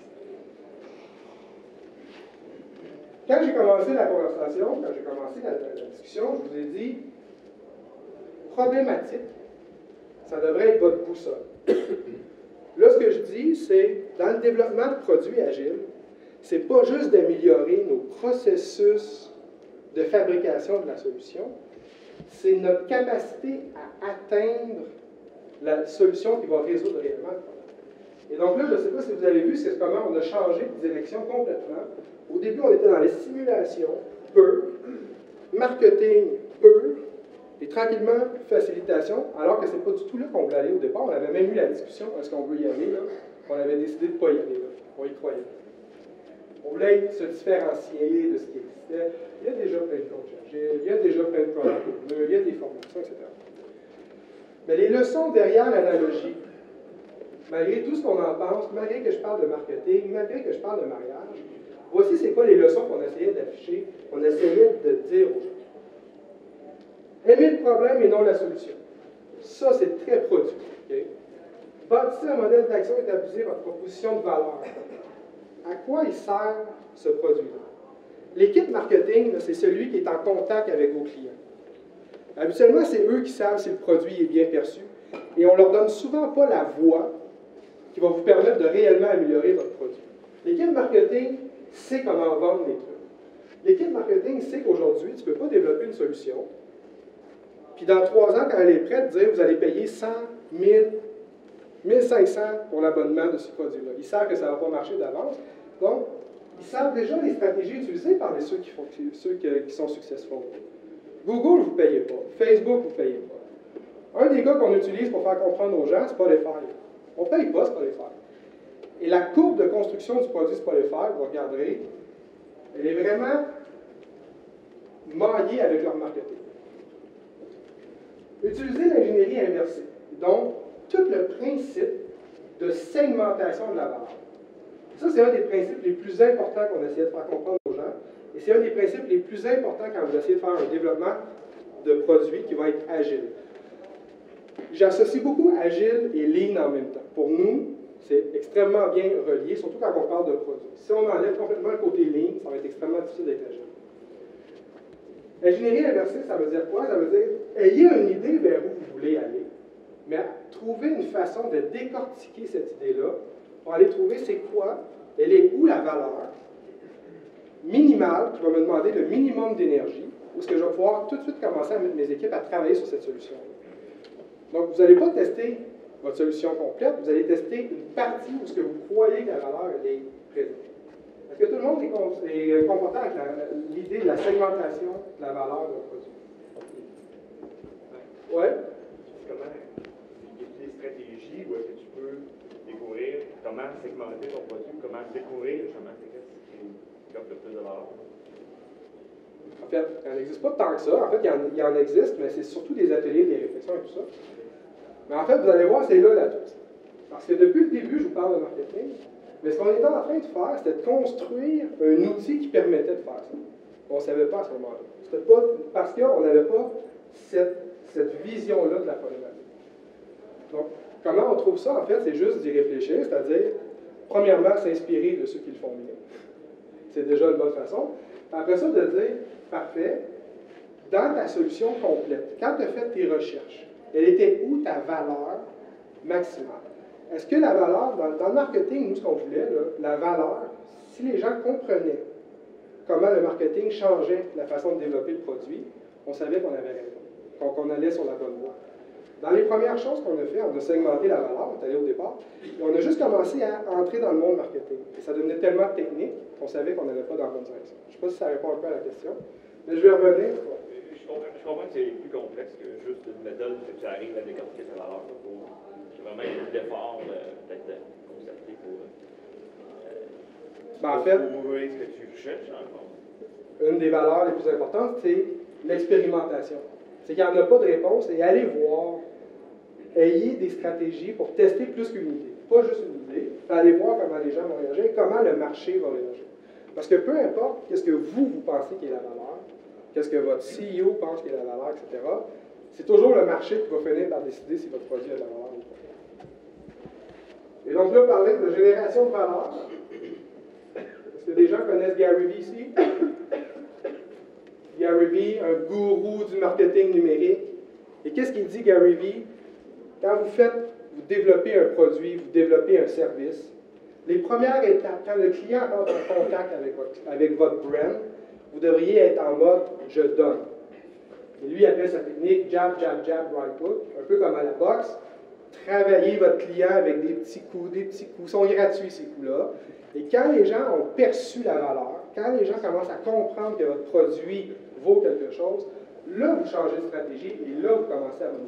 Quand j'ai commencé la conversation, quand j'ai commencé la discussion, je vous ai dit problématique, ça devrait être votre boussole. Là, ce que je dis, c'est dans le développement de produits agiles, c'est pas juste d'améliorer nos processus de fabrication de la solution, c'est notre capacité à atteindre la solution qui va résoudre réellement le problème. Et donc là, je ne sais pas si vous avez vu, c'est comment on a changé de direction complètement. Au début, on était dans les simulations pures, marketing pur, et tranquillement, facilitation, alors que ce n'est pas du tout là qu'on voulait aller au départ. On avait même eu la discussion, est-ce qu'on veut y aller, là? On avait décidé de ne pas y aller, là. On y croyait. On voulait se différencier de ce qui existait. Il y a déjà plein de coachs, il y a déjà plein de product owners, il y a des formations, etc. Mais les leçons derrière l'analogie, malgré tout ce qu'on en pense, malgré que je parle de marketing, malgré que je parle de mariage, voici c'est quoi les leçons qu'on essayait d'afficher, qu'on essayait de dire aux gens. Aimer le problème et non la solution. Ça, c'est très produit. Okay? Bâtissez un modèle d'action et établissez votre proposition de valeur. À quoi il sert ce produit-là? L'équipe marketing, c'est celui qui est en contact avec vos clients. Habituellement, c'est eux qui savent si le produit est bien perçu. Et on ne leur donne souvent pas la voix qui va vous permettre de réellement améliorer votre produit. L'équipe marketing sait comment vendre les trucs. L'équipe marketing sait qu'aujourd'hui, tu ne peux pas développer une solution. Puis dans 3 ans, quand elle est prête, dire vous allez payer 100, 1000, 1500 pour l'abonnement de ce produit-là. Ils savent que ça ne va pas marcher d'avance. Donc, ils savent déjà les stratégies utilisées par ceux qui sont successful. Google, vous ne payez pas. Facebook, vous ne payez pas. Un des gars qu'on utilise pour faire comprendre aux gens, c'est Spotify. On ne paye pas Spotify. Et la courbe de construction du produit Spotify, vous regarderez, elle est vraiment maillée avec leur marketing. Utilisez l'ingénierie inversée. Donc, tout le principe de segmentation de la valeur. Ça, c'est un des principes les plus importants qu'on essaie de faire comprendre aux gens. Et c'est un des principes les plus importants quand vous essayez de faire un développement de produit qui va être agile. J'associe beaucoup agile et lean en même temps. Pour nous, c'est extrêmement bien relié, surtout quand on parle de produits. Si on enlève complètement le côté lean, ça va être extrêmement difficile d'être agile. Ingénierie inversée, ça veut dire quoi? Ça veut dire, ayez une idée vers où vous voulez aller, mais trouvez une façon de décortiquer cette idée-là pour aller trouver c'est quoi, elle est où la valeur minimale qui va me demander le minimum d'énergie, où est-ce que je vais pouvoir tout de suite commencer à mettre mes équipes à travailler sur cette solution. Donc, vous n'allez pas tester votre solution complète, vous allez tester une partie où ce que vous croyez que la valeur elle est présente. Est-ce que tout le monde est confortable avec l'idée de la segmentation de la valeur d'un produit? Oui? Comment, y a-t-il des stratégies où est-ce que tu peux découvrir comment segmenter ton produit, comment découvrir justement c'est qu'est-ce qui offre le plus de valeur? En fait, il n'en existe pas tant que ça. En fait, il y en existe, mais c'est surtout des ateliers, des réflexions et tout ça. Mais en fait, vous allez voir, c'est là la touche. Parce que depuis le début, je vous parle de marketing, mais ce qu'on était en train de faire, c'était de construire un outil qui permettait de faire ça. On ne savait pas à ce moment-là. C'était pas parce qu'on n'avait pas cette vision-là de la problématique. Donc, comment on trouve ça? En fait, c'est juste d'y réfléchir, c'est-à-dire, premièrement, s'inspirer de ceux qui le font mieux. C'est déjà une bonne façon. Après ça, de dire, parfait, dans ta solution complète, quand tu as fait tes recherches, elle était où ta valeur maximale? Est-ce que la valeur, dans le marketing, nous, ce qu'on voulait, là, la valeur, si les gens comprenaient comment le marketing changeait la façon de développer le produit, on savait qu'on avait raison, qu'on allait sur la bonne voie. Dans les premières choses qu'on a fait, on a segmenté la valeur, on est allé au départ, et on a juste commencé à entrer dans le monde marketing. Et ça devenait tellement technique qu'on savait qu'on n'allait pas dans la bonne direction. Je ne sais pas si ça répond un peu à la question, mais je vais revenir. Je comprends que c'est plus complexe que juste une méthode que tu arrives à décortiquer sa valeur. Il faut vraiment un effort peut-être concerté pour En fait, trouver ce que tu recherches dans le fond. Une des valeurs les plus importantes, c'est l'expérimentation. C'est qu'il n'y en a pas de réponse et allez voir, ayez des stratégies pour tester plus qu'une idée. Pas juste une idée, mais allez voir comment les gens vont réagir, comment le marché va réagir. Parce que peu importe qu'est-ce que vous pensez qui est la valeur, qu'est-ce que votre CEO pense qui est la valeur, etc., c'est toujours le marché qui va finir par décider si votre produit a de la valeur ou pas. Et donc là, parler de génération de valeur. Est-ce que des gens connaissent Gary Vee ici? Gary Vee, un gourou du marketing numérique. Et qu'est-ce qu'il dit, Gary Vee? Quand vous développez un produit, vous développez un service, les premières étapes, quand le client entre en contact avec votre brand, vous devriez être en mode « je donne ». Et lui, il appelle sa technique « jab, jab, jab, right hook », un peu comme à la boxe. Travaillez votre client avec des petits coups. Ils sont gratuits, ces coups-là. Et quand les gens ont perçu la valeur, quand les gens commencent à comprendre que votre produit vaut quelque chose, là, vous changez de stratégie et là, vous commencez à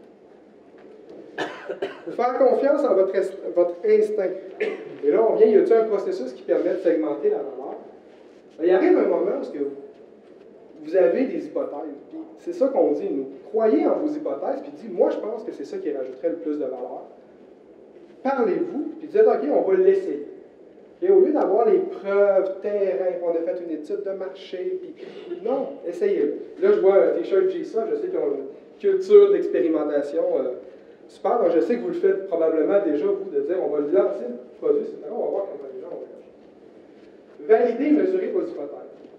monétiser. Faire confiance en votre instinct. Et là, on vient, y a-t-il un processus qui permet de segmenter la valeur? Il arrive un moment où vous avez des hypothèses. Puis c'est ça qu'on dit, nous. Croyez en vos hypothèses, puis dites, moi, je pense que c'est ça qui rajouterait le plus de valeur. Parlez-vous, puis dites, OK, on va l'essayer. Et au lieu d'avoir les preuves, terrain, on a fait une étude de marché, puis non, essayez-le. Là, je vois un t-shirt JSA, je sais qu'ils ont une culture d'expérimentation super, donc je sais que vous le faites probablement déjà, vous, de dire, on va lancer le produit, etc. On va voir comment les gens vont réagir. Valider et mesurer vos hypothèses.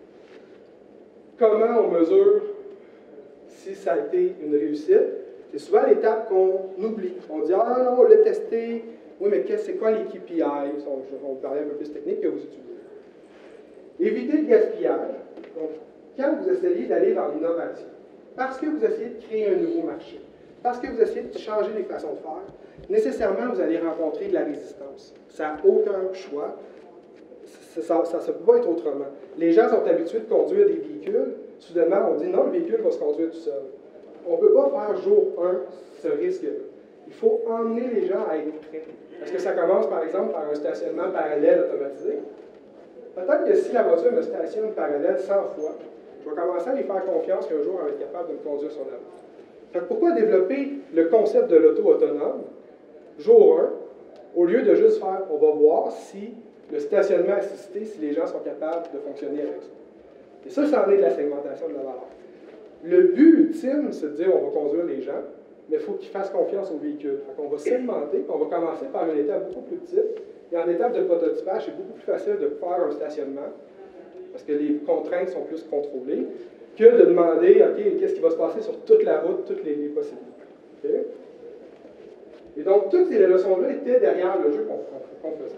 Comment on mesure si ça a été une réussite? C'est souvent l'étape qu'on oublie. On dit, ah non, on l'a testé. Oui, mais c'est quoi les KPI? On va parler un peu plus technique que vous utilisez. Évitez le gaspillage. Donc, quand vous essayez d'aller vers l'innovation, parce que vous essayez de créer un nouveau marché, parce que vous essayez de changer les façons de faire, nécessairement, vous allez rencontrer de la résistance. Ça n'a aucun choix. Ça ne peut pas être autrement. Les gens sont habitués de conduire des véhicules. Soudainement, on dit non, le véhicule va se conduire tout seul. On ne peut pas faire jour 1 ce risque-là. Il faut emmener les gens à être prêts. Est-ce que ça commence, par exemple, par un stationnement parallèle automatisé? Peut-être que si la voiture me stationne parallèle 100 fois, je vais commencer à lui faire confiance qu'un jour, elle va être capable de me conduire sur la route. Fait que pourquoi développer le concept de l'auto autonome, jour 1, au lieu de juste faire, on va voir si le stationnement assisté, si les gens sont capables de fonctionner avec ça. Et ça en est de la segmentation de la valeur. Le but ultime, c'est de dire on va conduire les gens, mais il faut qu'ils fassent confiance au véhicule. Donc, on va segmenter, puis on va commencer par une étape beaucoup plus petite. Et en étape de prototypage, c'est beaucoup plus facile de faire un stationnement, parce que les contraintes sont plus contrôlées, que de demander, OK, qu'est-ce qui va se passer sur toute la route, toutes les possibilités. Okay? Et donc, toutes ces leçons-là étaient derrière le jeu qu'on faisait.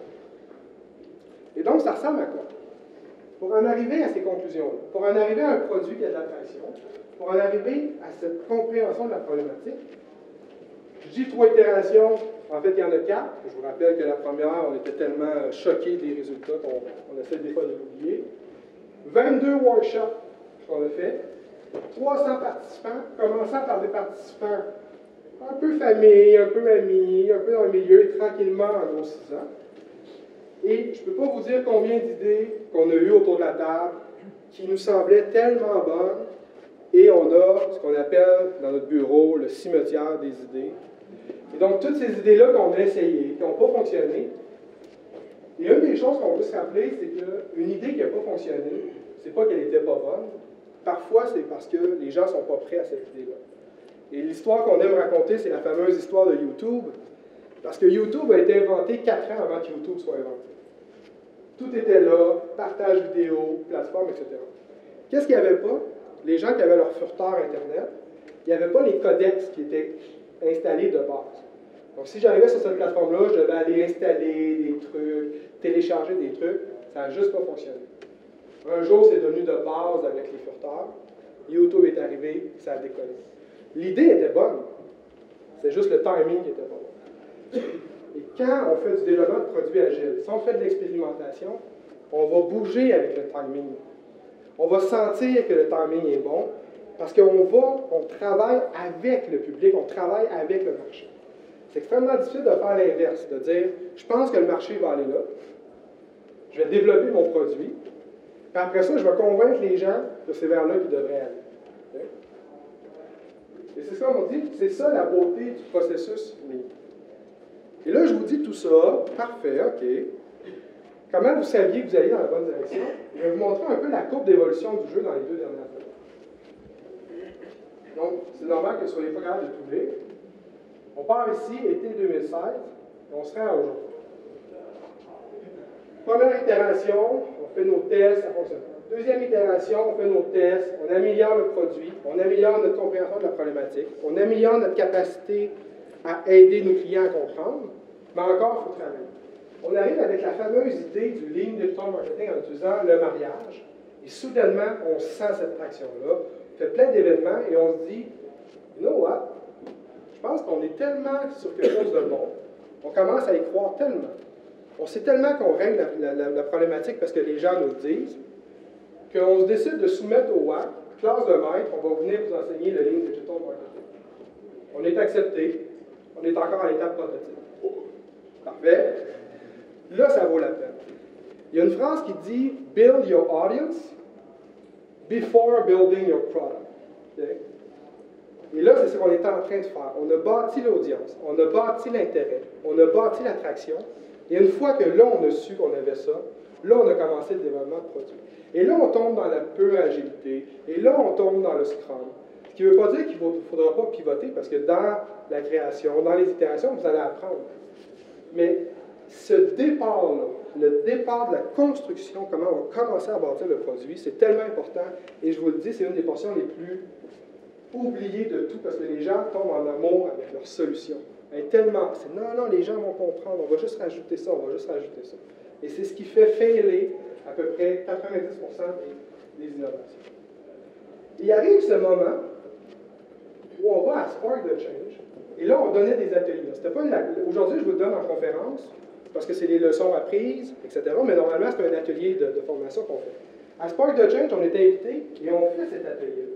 Et donc, ça ressemble à quoi? Pour en arriver à ces conclusions-là, pour en arriver à un produit qui a de l'attraction, pour en arriver à cette compréhension de la problématique, je dis 3 itérations, en fait, il y en a 4. Je vous rappelle que la première, on était tellement choqués des résultats qu'on essaie des fois de l'oublier. 22 workshops qu'on a fait, 300 participants, commençant par des participants un peu famille, un peu amis, un peu dans le milieu, et tranquillement en grossissant. Et je ne peux pas vous dire combien d'idées qu'on a eues autour de la table qui nous semblaient tellement bonnes. Et on a ce qu'on appelle dans notre bureau le cimetière des idées. Et donc, toutes ces idées-là qu'on a essayées, qui n'ont pas fonctionné, et une des choses qu'on peut se rappeler, c'est qu'une idée qui n'a pas fonctionné, c'est pas qu'elle n'était pas bonne. Parfois, c'est parce que les gens ne sont pas prêts à cette idée-là. Et l'histoire qu'on aime raconter, c'est la fameuse histoire de YouTube. Parce que YouTube a été inventé 4 ans avant que YouTube soit inventé. Tout était là, partage vidéo, plateforme, etc. Qu'est-ce qu'il n'y avait pas? Les gens qui avaient leur furteur Internet, il n'y avait pas les codecs qui étaient installés de base. Donc, si j'arrivais sur cette plateforme-là, je devais aller installer des trucs, télécharger des trucs. Ça n'a juste pas fonctionné. Un jour, c'est devenu de base avec les furteurs. YouTube est arrivé, ça a décollé. L'idée était bonne. C'est juste le timing qui était pas bon. Et quand on fait du développement de produits agiles, si on fait de l'expérimentation, on va bouger avec le timing. On va sentir que le timing est bon parce on travaille avec le public, on travaille avec le marché. C'est extrêmement difficile de faire l'inverse, de dire je pense que le marché va aller là, je vais développer mon produit, puis après ça, je vais convaincre les gens que c'est vers là qu'ils devraient aller. Okay? Et c'est ça qu'on dit, c'est ça la beauté du processus Lean. Et là, je vous dis tout ça, parfait, OK. Comment vous saviez que vous alliez dans la bonne direction? Je vais vous montrer un peu la courbe d'évolution du jeu dans les 2 dernières années. Donc, c'est normal que ce soit les programmes de tout lire. On part ici, été 2016, et on se rend à aujourd'hui. Première itération, on fait nos tests, ça fonctionne. Deuxième itération, on fait nos tests, on améliore le produit, on améliore notre compréhension de la problématique, on améliore notre capacité à aider nos clients à comprendre, mais encore, il faut travailler. On arrive avec la fameuse idée du Lean Digital Marketing en utilisant le mariage, et soudainement, on sent cette traction-là, on fait plein d'événements, et on se dit, you know what? Je pense qu'on est tellement sur quelque chose de bon, on commence à y croire tellement, on sait tellement qu'on règle la problématique parce que les gens nous le disent, qu'on se décide de soumettre au WAC, classe de maître, on va venir vous enseigner le Lean Digital Marketing. On est accepté, on est encore à l'étape prototype. Parfait. Là, ça vaut la peine. Il y a une phrase qui dit « Build your audience before building your product. Okay? » Et là, c'est ce qu'on est en train de faire. On a bâti l'audience, on a bâti l'intérêt, on a bâti l'attraction, et une fois que là, on a su qu'on avait ça, là, on a commencé le développement de produits. Et là, on tombe dans la pure agilité, et là, on tombe dans le Scrum. Ce qui ne veut pas dire qu'il ne faudra pas pivoter, parce que dans la création, dans les itérations, vous allez apprendre. Mais ce départ-là, le départ de la construction, comment on va commencer à bâtir le produit, c'est tellement important, et je vous le dis, c'est une des portions les plus oubliées de tout, parce que les gens tombent en amour avec leur solution. Et tellement, c'est non, les gens vont comprendre, on va juste rajouter ça, on va juste rajouter ça. Et c'est ce qui fait failer à peu près 90% des innovations. Il arrive ce moment où on va à Spark the Change, et là, on donnait des ateliers. Aujourd'hui, je vous le donne en conférence, parce que c'est les leçons apprises, etc., mais normalement, c'est un atelier de formation qu'on fait. À Spark the Change, on était invités, et on fait cet atelier.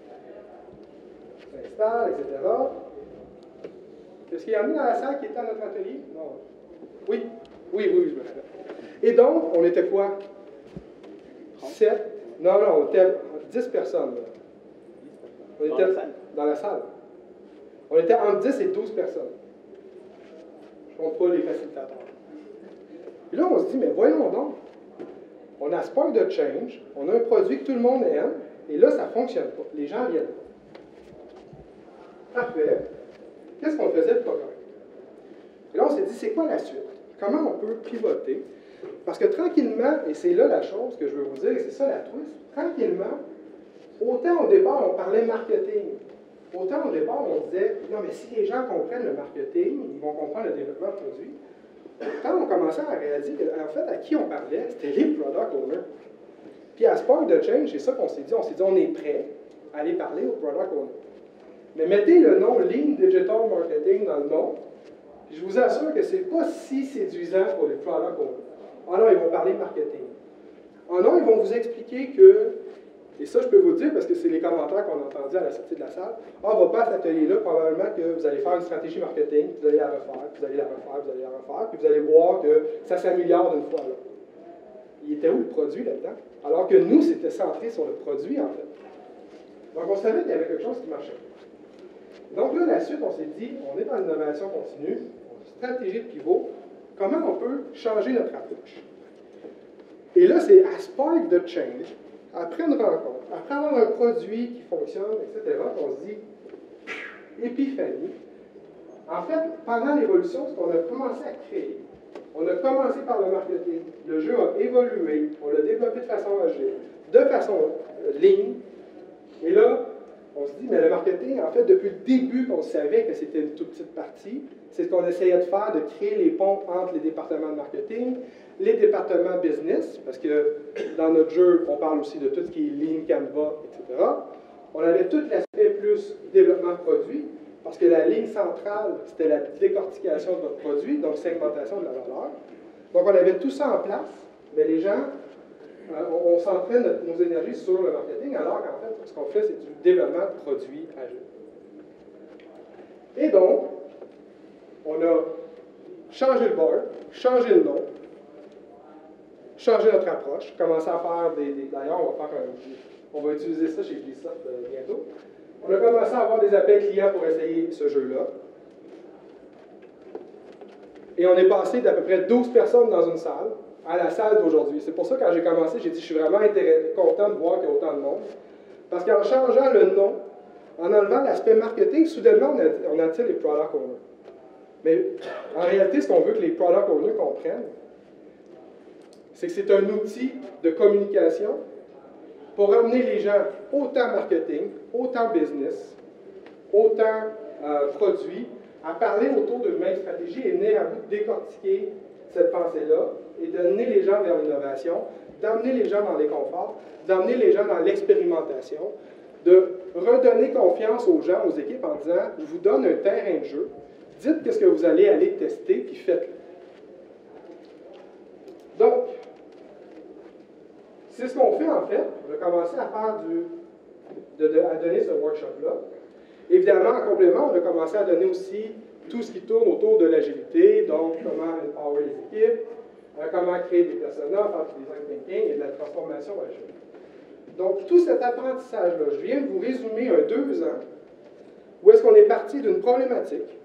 On s'installe, etc. Est-ce qu'il y en a dans la salle qui était à notre atelier? Non. Oui, je me rappelle. Et donc, on était quoi? 7? Non, on était 10 personnes. Là. On était dans la salle. On était entre 10 et 12 personnes. Je ne compte pas les facilitateurs. Et là, on se dit, mais voyons donc. On a Spark the Change, on a un produit que tout le monde aime, Et là, ça ne fonctionne pas. Les gens viennent pas. Parfait. Qu'est-ce qu'on faisait de pas correct? Et là, on s'est dit, c'est quoi la suite? Comment on peut pivoter? Parce que tranquillement, et c'est là la chose que je veux vous dire, et c'est ça la twist, tranquillement, autant au départ, on parlait marketing, autant au départ, on disait, non, mais si les gens comprennent le marketing, ils vont comprendre le développement de produits. Quand on commençait à réaliser qu'en fait, à qui on parlait, c'était les product owners. Puis à Spark the Change, c'est ça qu'on s'est dit. On s'est dit, on est prêt à aller parler aux product owners. Mais mettez le nom Lean Digital Marketing dans le nom, puis je vous assure que ce n'est pas si séduisant pour les product owners. Ah non, ils vont parler marketing. Ah non, ils vont vous expliquer que, et ça je peux vous le dire parce que c'est les commentaires qu'on a entendus à la sortie de la salle, ah, on va pas à cet atelier-là, probablement que vous allez faire une stratégie marketing, vous allez la refaire, vous allez la refaire, vous allez la refaire, puis vous allez voir que ça s'améliore d'une fois là. Il était où le produit là-dedans? Alors que nous, c'était centré sur le produit en fait. Donc on savait qu'il y avait quelque chose qui marchait. Donc là, la suite, on s'est dit, on est dans l'innovation continue, stratégie de pivot, comment on peut changer notre approche? Et là, c'est à Spark the Change, après une rencontre, après avoir un produit qui fonctionne, etc., on se dit, épiphanie. En fait, pendant l'évolution, ce qu'on a commencé à créer, on a commencé par le marketing, le jeu a évolué, on l'a développé de façon agile, de façon ligne, et là, on se dit, mais le marketing, en fait, depuis le début qu'on savait que c'était une toute petite partie, c'est ce qu'on essayait de faire, de créer les ponts entre les départements de marketing, les départements business, parce que dans notre jeu, on parle aussi de tout ce qui est Lean, Canva, etc. On avait tout l'aspect plus développement produit, parce que la ligne centrale, c'était la décortication de notre produit, donc segmentation de la valeur. Donc on avait tout ça en place, mais les gens, on centrait nos énergies sur le marketing, alors qu'en fait, ce qu'on fait, c'est du développement de produits agile. Et donc, on a changé le board, changé le nom, changé notre approche, commencé à faire d'ailleurs, on va utiliser ça chez Blizzard bientôt. On a commencé à avoir des appels clients pour essayer ce jeu-là. Et on est passé d'à peu près 12 personnes dans une salle à la salle d'aujourd'hui. C'est pour ça que quand j'ai commencé, j'ai dit je suis vraiment content de voir qu'il y a autant de monde. Parce qu'en changeant le nom, en enlevant l'aspect marketing, soudainement, on attire les product owners. Mais en réalité, ce qu'on veut que les product owners comprennent, c'est que c'est un outil de communication pour amener les gens autant marketing, autant business, autant produits, à parler autour d'une même stratégie et venir à bout de décortiquer cette pensée-là et d'amener les gens vers l'innovation, d'amener les gens dans les conforts, d'amener les gens dans l'expérimentation, de redonner confiance aux gens, aux équipes en disant « Je vous donne un terrain de jeu, dites qu'est-ce que vous allez aller tester, puis faites-le. » Donc, c'est ce qu'on fait en fait. On a commencé à faire à donner ce workshop-là. Évidemment, en complément, on a commencé à donner aussi tout ce qui tourne autour de l'agilité, donc comment empower les équipes, comment créer des personas, faire du design thinking et de la transformation agile. Donc, tout cet apprentissage-là, je viens de vous résumer un 2 ans où est-ce qu'on est parti d'une problématique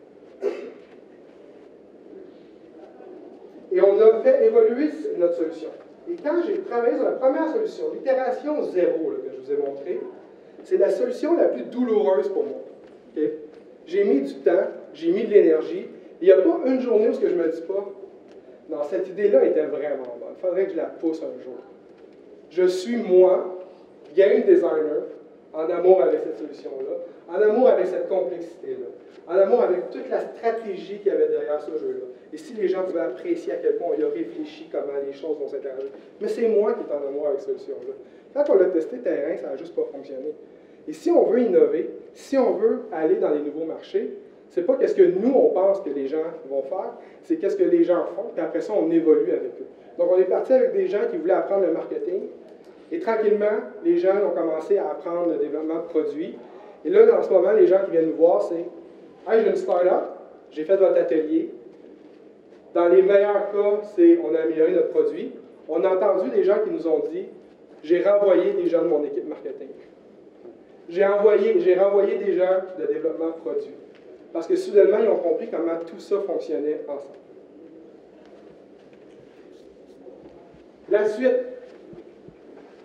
et on a fait évoluer notre solution. Et quand j'ai travaillé sur la première solution, l'itération 0 là, que je vous ai montré, c'est la solution la plus douloureuse pour moi. Okay? J'ai mis du temps, j'ai mis de l'énergie. Il n'y a pas une journée où je ne me dis pas « Non, cette idée-là était vraiment bonne. Il faudrait que je la pousse un jour. » Je suis moi, game designer, en amour avec cette solution-là, en amour avec cette complexité-là, en amour avec toute la stratégie qu'il y avait derrière ce jeu-là. Et si les gens pouvaient apprécier à quel point on y a réfléchi, comment les choses vont s'interagir. Mais c'est moi qui est en amour avec cette solution-là. Quand on l'a testé terrain, ça n'a juste pas fonctionné. Et si on veut innover, si on veut aller dans les nouveaux marchés, c'est pas qu'est-ce que nous, on pense que les gens vont faire, c'est qu'est-ce que les gens font, puis après ça, on évolue avec eux. Donc, on est parti avec des gens qui voulaient apprendre le marketing, et tranquillement, les gens ont commencé à apprendre le développement de produits. Et là, en ce moment, les gens qui viennent nous voir, c'est « Hey, j'ai une start-up, j'ai fait votre atelier. » Dans les meilleurs cas, c'est « On a amélioré notre produit. » On a entendu des gens qui nous ont dit « J'ai renvoyé des gens de mon équipe marketing. » J'ai renvoyé des gens de développement de produits. Parce que soudainement, ils ont compris comment tout ça fonctionnait ensemble. La suite.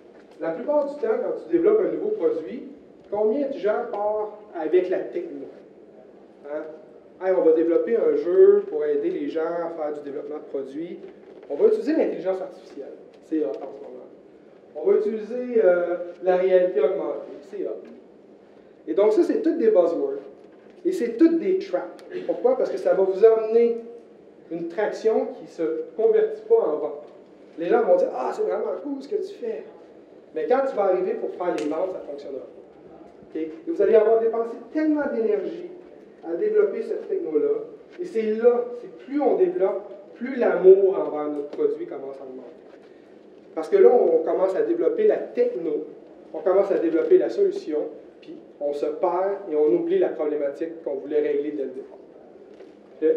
La plupart du temps, quand tu développes un nouveau produit, combien de gens partent avec la techno? Hein? Hey, on va développer un jeu pour aider les gens à faire du développement de produits. On va utiliser l'intelligence artificielle. C'est hot en ce moment. On va utiliser la réalité augmentée. C'est hot. Et donc ça, c'est toutes des buzzwords. Et c'est toutes des traps. Pourquoi? Parce que ça va vous amener une traction qui ne se convertit pas en vente. Les gens vont dire « Ah, c'est vraiment cool ce que tu fais. » Mais quand tu vas arriver pour faire les ventes, ça ne fonctionnera pas. Okay? Et vous allez avoir dépensé tellement d'énergie à développer cette techno-là. Et c'est là, c'est plus on développe, plus l'amour envers notre produit commence à augmenter. Parce que là, on commence à développer la techno, on commence à développer la solution, puis on se perd et on oublie la problématique qu'on voulait régler dès le départ. Okay?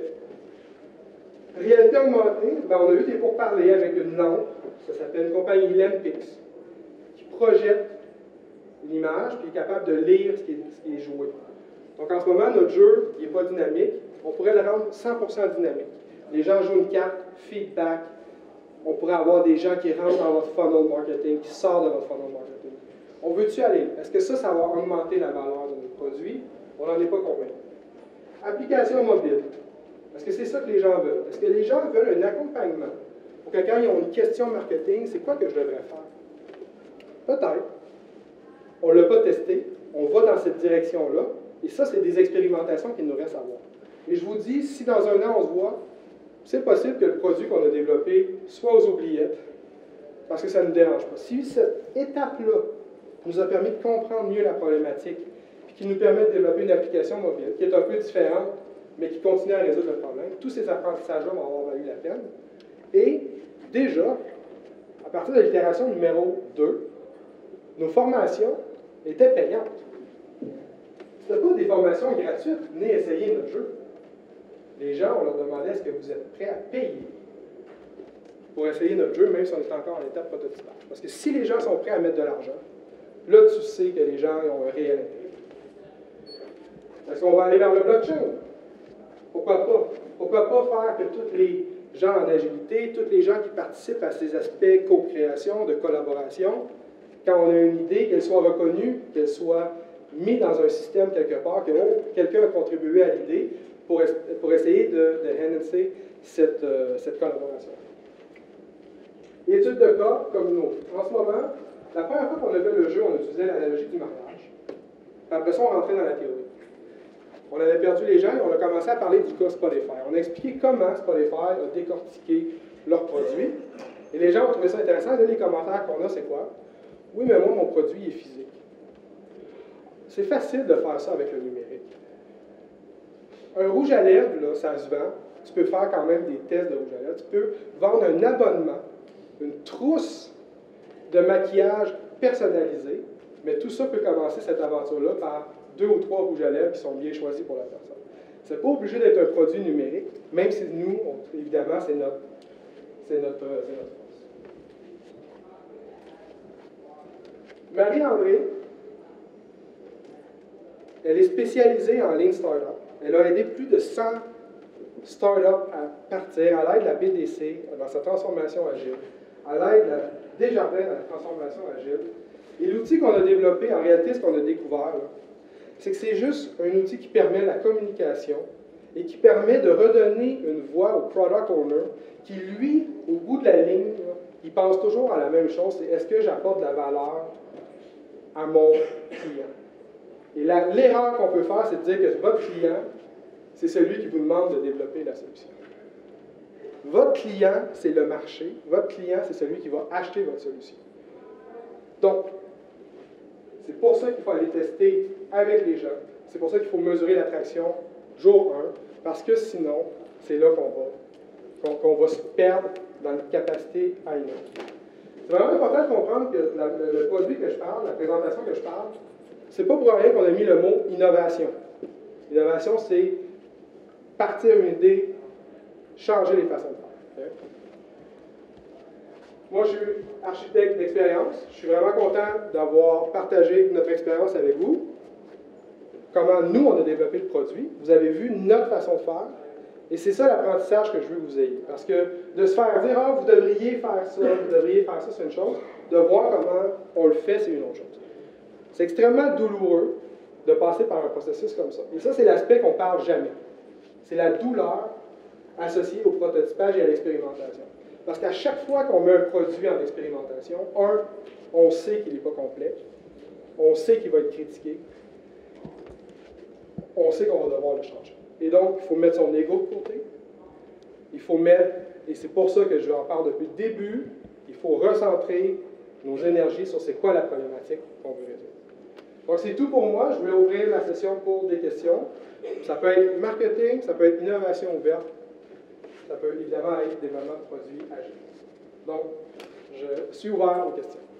Réalité augmentée, ben on a eu des pourparlers avec une lampe, ça s'appelle une compagnie Lempix, qui projette une image puis est capable de lire ce qui est joué. Donc en ce moment, notre jeu n'est pas dynamique, on pourrait le rendre 100% dynamique. Les gens jouent une carte, feedback, on pourrait avoir des gens qui rentrent dans votre funnel marketing, qui sortent de votre funnel marketing. On veut-tu aller? Est-ce que ça va augmenter la valeur de notre produit? On n'en est pas convaincu. Application mobile. Est-ce que c'est ça que les gens veulent? Est-ce que les gens veulent un accompagnement pour que quand ils ont une question marketing, c'est quoi que je devrais faire? Peut-être. On ne l'a pas testé. On va dans cette direction-là. Et ça, c'est des expérimentations qu'il nous reste à voir. Et je vous dis, si dans un an, on se voit, c'est possible que le produit qu'on a développé soit aux oubliettes, parce que ça ne nous dérange pas. Si cette étape-là nous a permis de comprendre mieux la problématique, puis qui nous permet de développer une application mobile qui est un peu différente, mais qui continue à résoudre le problème, tous ces apprentissages-là vont avoir valu la peine. Et déjà, à partir de l'itération numéro 2, nos formations étaient payantes. Ce n'était pas des formations gratuites, venez essayer notre jeu. Les gens, on leur demandait est-ce que vous êtes prêts à payer pour essayer notre jeu, même si on est encore en étape prototypage. Parce que si les gens sont prêts à mettre de l'argent, là, tu sais que les gens ont un réel intérêt. Est-ce qu'on va aller vers le blockchain? Pourquoi pas? Pourquoi pas faire que tous les gens en agilité, tous les gens qui participent à ces aspects co-création, de collaboration, quand on a une idée, qu'elle soit reconnue, qu'elle soit mise dans un système quelque part, que quelqu'un a contribué à l'idée pour essayer d'enhancer cette collaboration. Études de cas comme nous. En ce moment, la première fois qu'on a fait le jeu, on utilisait l'analogie du mariage. Après ça, on rentrait dans la théorie. On avait perdu les gens et on a commencé à parler du cas Spotify. On a expliqué comment Spotify a décortiqué leurs produits. Et les gens ont trouvé ça intéressant. Là, les commentaires qu'on a, c'est quoi? Oui, mais moi, mon produit est physique. C'est facile de faire ça avec le numérique. Un rouge à lèvres, là, ça se vend. Tu peux faire quand même des tests de rouge à lèvres. Tu peux vendre un abonnement, une trousse de maquillage personnalisé. Mais tout ça peut commencer, cette aventure-là, par 2 ou 3 rouges à lèvres qui sont bien choisis pour la personne. Ce n'est pas obligé d'être un produit numérique, même si nous, évidemment, c'est notre force. Marie-André, elle est spécialisée en Lean Startup. Elle a aidé plus de 100 startups à partir à l'aide de la BDC dans sa transformation agile, à l'aide de Desjardins dans la transformation agile. Et l'outil qu'on a développé, en réalité, ce qu'on a découvert, c'est que c'est juste un outil qui permet la communication et qui permet de redonner une voix au product owner qui, lui, au bout de la ligne, il pense toujours à la même chose, c'est est-ce que j'apporte de la valeur à mon client? Et l'erreur qu'on peut faire, c'est de dire que votre client, c'est celui qui vous demande de développer la solution. Votre client, c'est le marché. Votre client, c'est celui qui va acheter votre solution. Donc, c'est pour ça qu'il faut aller tester avec les gens. C'est pour ça qu'il faut mesurer l'attraction jour 1, parce que sinon, c'est là qu'on va se perdre dans notre capacité à innover. C'est vraiment important de comprendre que le produit que je parle, la présentation que je parle, c'est pas pour rien qu'on a mis le mot innovation. L'innovation, c'est partir une idée, changer les façons de faire. Okay? Moi, je suis architecte d'expérience. Je suis vraiment content d'avoir partagé notre expérience avec vous. Comment nous, on a développé le produit. Vous avez vu notre façon de faire. Et c'est ça l'apprentissage que je veux que vous ayez. Parce que de se faire dire, ah, vous devriez faire ça, c'est une chose. De voir comment on le fait, c'est une autre chose. C'est extrêmement douloureux de passer par un processus comme ça. Et ça, c'est l'aspect qu'on ne parle jamais. C'est la douleur associée au prototypage et à l'expérimentation. Parce qu'à chaque fois qu'on met un produit en expérimentation, on sait qu'il n'est pas complet, on sait qu'il va être critiqué, on sait qu'on va devoir le changer. Et donc, il faut mettre son ego de côté, il faut mettre, et c'est pour ça que je en parle depuis le début, il faut recentrer nos énergies sur c'est quoi la problématique qu'on veut résoudre. Donc, c'est tout pour moi. Je vais ouvrir la session pour des questions. Ça peut être marketing, ça peut être innovation ouverte, ça peut évidemment être développement de produits agiles. Donc, je suis ouvert aux questions.